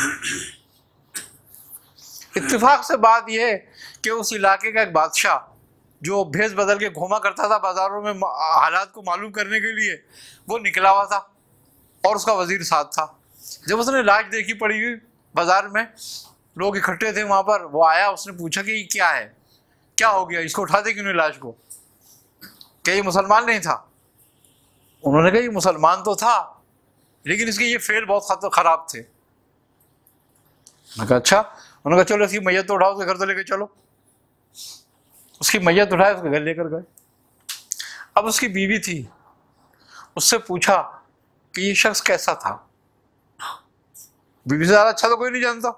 Speaker 2: इत्तेफाक से बात यह है कि उस इलाके का एक बादशाह जो भेष बदल के घूमा करता था बाजारों में हालात को मालूम करने के लिए, वो निकला हुआ था और उसका वजीर साथ था। जब उसने लाश देखी पड़ी हुई बाजार में, लोग इकट्ठे थे वहां पर, वो आया, उसने पूछा कि ये क्या है, क्या हो गया, इसको उठाते क्यों नहीं लाश को, क्या ये मुसलमान नहीं था? उन्होंने कहा ये मुसलमान तो था लेकिन इसके ये फेल बहुत खराब थे। मैं कहा अच्छा। उन्होंने कहा चलो इसकी मैयत तो उठाओ, उसके घर तो लेकर चलो। उसकी मैयत उठाए, उसके घर लेकर गए। अब उसकी बीवी थी, उससे पूछा कि ये शख्स कैसा था। बीवी से ज्यादा अच्छा तो कोई नहीं जानता।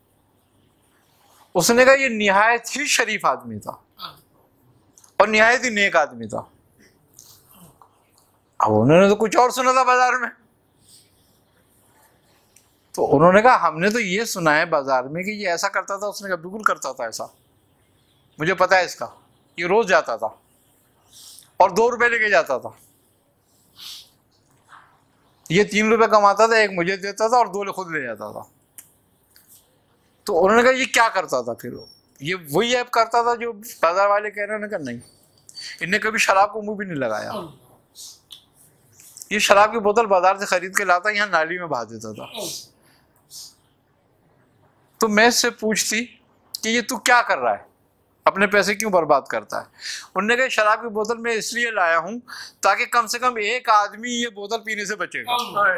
Speaker 2: उसने कहा ये निहायत ही शरीफ आदमी था और निहायत ही नेक आदमी था। अब उन्होंने तो कुछ और सुना था बाजार में, तो उन्होंने कहा हमने तो ये सुना है बाजार में कि ये ऐसा करता था। उसने कहा बिल्कुल करता था ऐसा, मुझे पता है इसका, ये रोज जाता था और दो रुपए लेके जाता था। ये तीन रुपए कमाता था, एक मुझे देता था और दो खुद ले जाता था। तो उन्होंने कहा ये क्या करता था फिर? ये वही ऐप करता था जो बाजार वाले कह रहे हैं। उन्होंने कहा नहीं, इनने कभी शराब को मुंह भी नहीं लगाया। ये शराब की बोतल बाजार से खरीद के लाता, यहाँ नाली में बहा देता था। तो मैं इससे पूछती कि ये तू क्या कर रहा है, अपने पैसे क्यों बर्बाद करता है? उन्होंने कहा शराब की बोतल मैं इसलिए लाया हूं ताकि कम से कम एक आदमी ये बोतल पीने से बचेगा।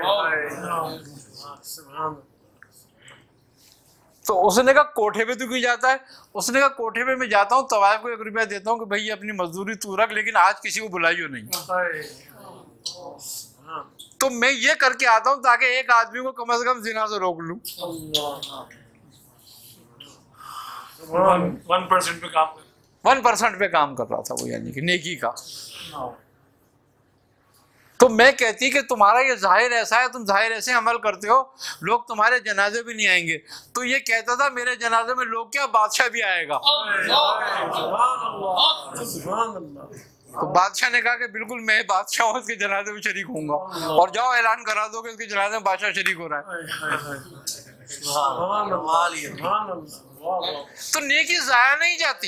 Speaker 2: तो उसने कहा कोठे पे तू क्यों जाता है? उसने कहा कोठे पे मैं जाता हूँ, तवायफ को एक रुपया देता हूँ कि भाई अपनी मजदूरी तू रख, लेकिन आज किसी को बुलाइयो नहीं। तो मैं ये करके आता हूँ ताकि एक आदमी को कम से कम जिना से रोक लूं।
Speaker 5: वन परसेंट पे काम कर
Speaker 2: वन परसेंट पे काम कर रहा था वो, यानी कि नेकी का। तो मैं कहती कि तुम्हारा ये जाहिर ऐसा है, तुम जाहिर ऐसे अमल करते हो, लोग तुम्हारे जनाजे भी नहीं आएंगे। तो ये कहता था मेरे जनाजे में लोग क्या, बादशाह भी आएगा। तो बादशाह ने कहा कि बिल्कुल मैं बादशाह हूँ, इसके जनाजे में शरीक होऊंगा, और जाओ ऐलान करा दो कि इसके जनाजे में बादशाह शरीक हो रहा है। तो नेकी जाया नहीं जाती,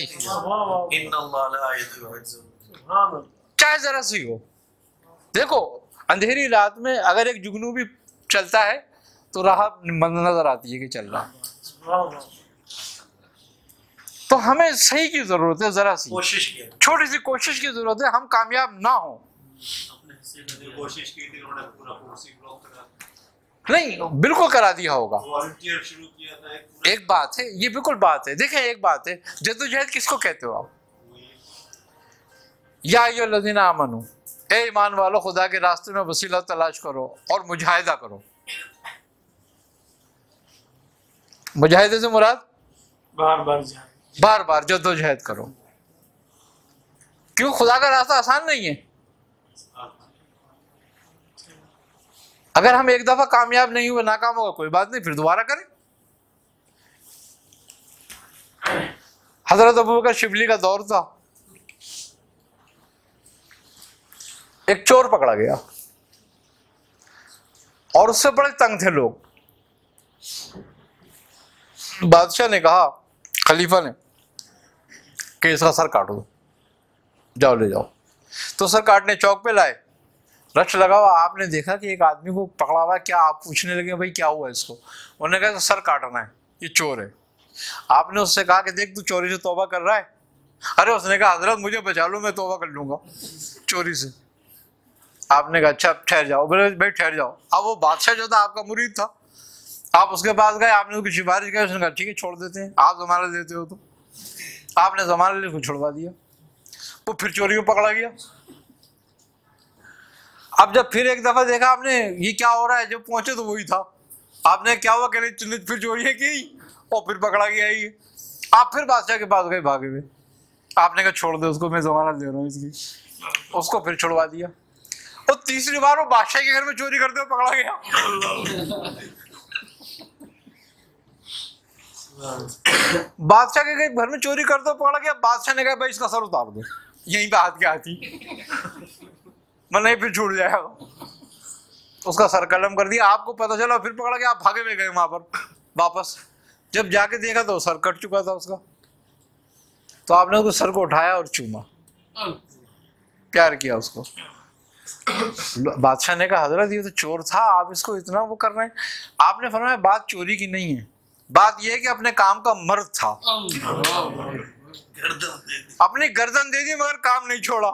Speaker 2: चाहे जरा सी हो। देखो अंधेरी रात में अगर एक जुगनू भी चलता है तो राह नजर आती है कि चल रहा है। तो हमें सही की जरूरत है, जरा सी
Speaker 3: कोशिश की,
Speaker 2: छोटी सी कोशिश की जरूरत है। हम कामयाब ना हो,
Speaker 6: कोशिश की थी, उन्होंने पूरा कोर्स ही ब्लॉक करा
Speaker 2: नहीं बिल्कुल करा दिया होगा।
Speaker 6: वॉलंटियर शुरू किया था एक,
Speaker 2: एक बात है, ये बिल्कुल बात है। देखें एक बात है, जद्दोजहद किसको कहते हो आप? या अय्युहल्लज़ीना आमनू, ए ईमान वालों, खुदा के रास्ते में वसीला तलाश करो और मुजाहिदा करो। मुजाहिदे से मुराद
Speaker 5: बार बार जाए,
Speaker 2: बार बार जद्दोजहद करो। क्यों? खुदा का रास्ता आसान नहीं है। अगर हम एक दफा कामयाब नहीं हुए, नाकाम होगा, कोई बात नहीं, फिर दोबारा करें। हजरत अबू बकर शिबली का दौर था, एक चोर पकड़ा गया और उससे बड़े तंग थे लोग। बादशाह ने कहा, खलीफा ने, कि इसका सर काटो, जाओ ले जाओ। तो सर काटने चौक पे लाए, रश लगा हुआ। आपने देखा कि एक आदमी को पकड़ा हुआ, क्या आप पूछने लगे भाई क्या हुआ इसको? उन्होंने कहा सर काटना है, ये चोर है। आपने उससे कहा कि देख तू चोरी से तौबा कर रहा है। अरे उसने कहा हजरत मुझे बचा लो, मैं तौबा कर लूंगा चोरी से। आपने कहा अच्छा ठहर जाओ। बोले भाई ठहर जाओ। अब वो बादशाह जो था आपका मुरीद था, आप उसके पास गए, आपने उसकी सिफारिश की, उसने कहा ठीक है छोड़ देते हैं, आप जमानत देते हो। तो आपने जमानत ले उसको छुड़वा दिया। वो फिर चोरी में पकड़ा गया। अब जब फिर एक दफा देखा आपने ये क्या हो रहा है, जब पहुंचे तो वही था। आपने क्या हुआ, कहने चुनित फिर चोरी की और फिर पकड़ा गया ये। आप फिर बादशाह के पास गए भागे हुए, आपने कहा छोड़ दे उसको, मैं जमानत दे रहा हूँ इसकी। उसको फिर छुड़वा दिया। और तीसरी बार वो बादशाह के घर में चोरी करते हुए पकड़ा गया। बादशाह के घर में चोरी करते हुए पकड़ा गया। बादशाह ने कहा भाई इसका सर उतार दो, यहीं पे हाथ के हाथी, मैं नहीं फिर छूट जाएगा। उसका सर कलम कर दिया। आपको पता चला, फिर पकड़ा गया, आप भागे हुए गए वहां पर वापस। जब जाके देखा तो सर कट चुका था उसका। तो आपने उसको सर को उठाया और चूमा, प्यार किया उसको। बादशाह ने कहा हजरत ये तो चोर था, आप इसको इतना वो कर रहे हैं। आपने फरमाया बात चोरी की नहीं है, बात यह है कि अपने काम का मर्द था, अपनी गर्दन दे दी मगर काम नहीं छोड़ा।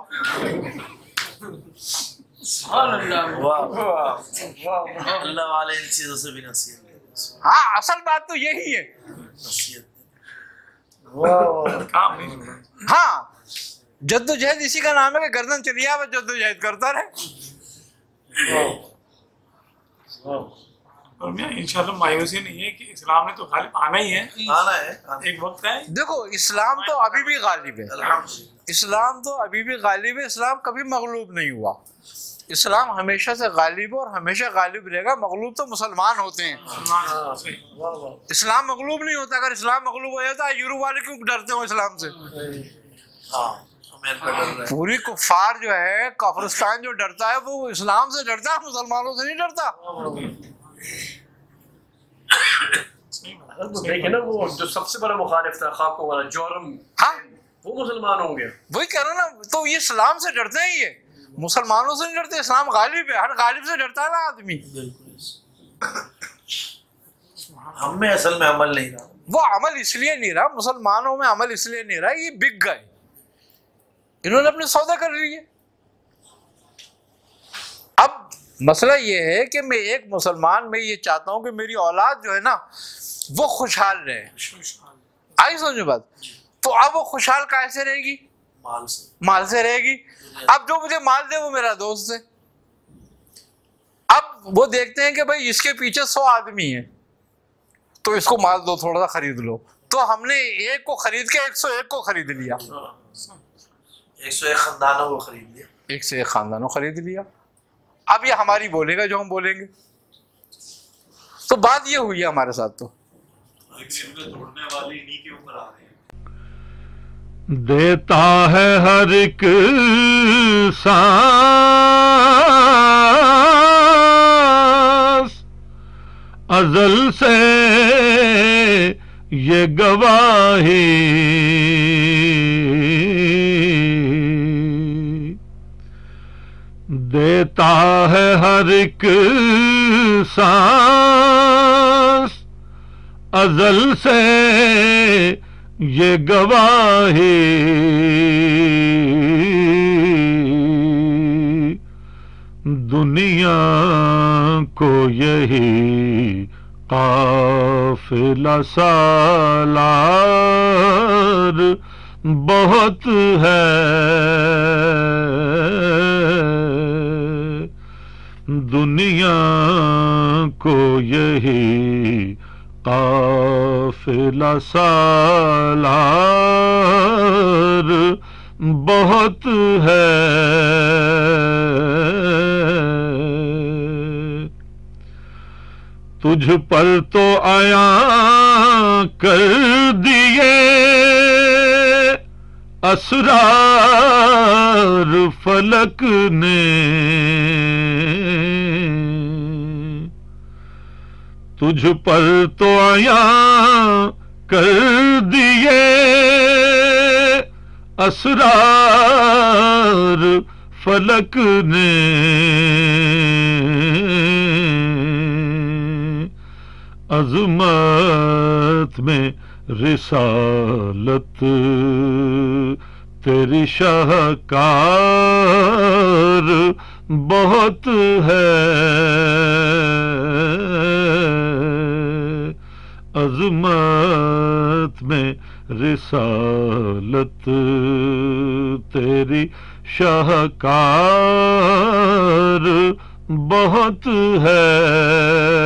Speaker 3: अल्लाह वाले इन चीजों से भी नसीहत।
Speaker 2: हाँ, असल बात तो यही है। हाँ, जद्दोजहद इसी का नाम है कि गर्दन चली आवे, जद्दोजहद करता रहे।
Speaker 4: और मैं इंशाल्लाह मायूसी नहीं है कि इस्लाम में तो गालिब आना ही है,
Speaker 3: आना है, आना।
Speaker 4: एक वक्त है।
Speaker 2: देखो इस्लाम तो अभी भी गालिब है, इस्लाम तो अभी भी गालिब है। इस्लाम कभी मगलूब नहीं हुआ। इस्लाम हमेशा से गालिब है और हमेशा गालिब रहेगा। मगलूब तो मुसलमान होते हैं, इस्लाम मगलूब नहीं होता। अगर इस्लाम मगलूब हो जाता है, यूरोप वाले क्यों डरते हो इस्लाम से? पूरी कुफार जो है, काफिरिस्तान जो डरता है वो इस्लाम से डरता है, मुसलमानों से नहीं डरता।
Speaker 5: देखिए ना, वो जो सबसे बड़ा मुखालिफ था खाको वाला जोरम,
Speaker 2: हाँ
Speaker 5: वो मुसलमान होंगे।
Speaker 2: वही कह रहा ना, तो ये इस्लाम से डरते हैं, ये मुसलमानों से नहीं डरते। इस्लाम गालिब है, हर गालिब से डरता है ना आदमी।
Speaker 3: हम में असल में अमल नहीं रहा।
Speaker 2: वो अमल इसलिए नहीं रहा, मुसलमानों में अमल इसलिए नहीं रहा, ये बिक गए, इन्होंने अपने सौदा कर लिए। अब मसला ये है कि मैं एक मुसलमान में ये चाहता हूं कि मेरी औलाद जो है ना वो खुशहाल रहे। आई समझो बात? तो अब वो खुशहाल कैसे रहेगी?
Speaker 3: माल से,
Speaker 2: माल से रहेगी। अब जो मुझे माल दे वो मेरा दोस्त है। अब वो देखते हैं कि भाई इसके पीछे सौ आदमी है, तो इसको माल दो, थोड़ा सा खरीद लो। तो हमने एक को खरीद के एक सौ एक को खरीद लिया,
Speaker 3: एक सौ एक खानदानों को खरीद लिया,
Speaker 2: एक से एक खानदानों खरीद लिया। अब ये हमारी बोलेगा जो हम बोलेंगे। तो बात ये हुई है हमारे साथ। तो
Speaker 6: तोड़ने वाली इन्हीं के ऊपर आ रहे हैं।
Speaker 1: देता है हर एक सांस, अजल से ये गवाही, देता है हर एक सांस, अजल से ये गवाही, दुनिया को यही काफिला सालार बहुत है, दुनिया को यही काफिला सालार बहुत है। तुझ पर तो आया कर दिए असरार फलक ने, तुझ पर तो आया कर दिए असरार फलक ने, अज़मत में रिसालत तेरी शाहकार बहुत है, अज़मत में रिसालत तेरी शाहकार बहुत है।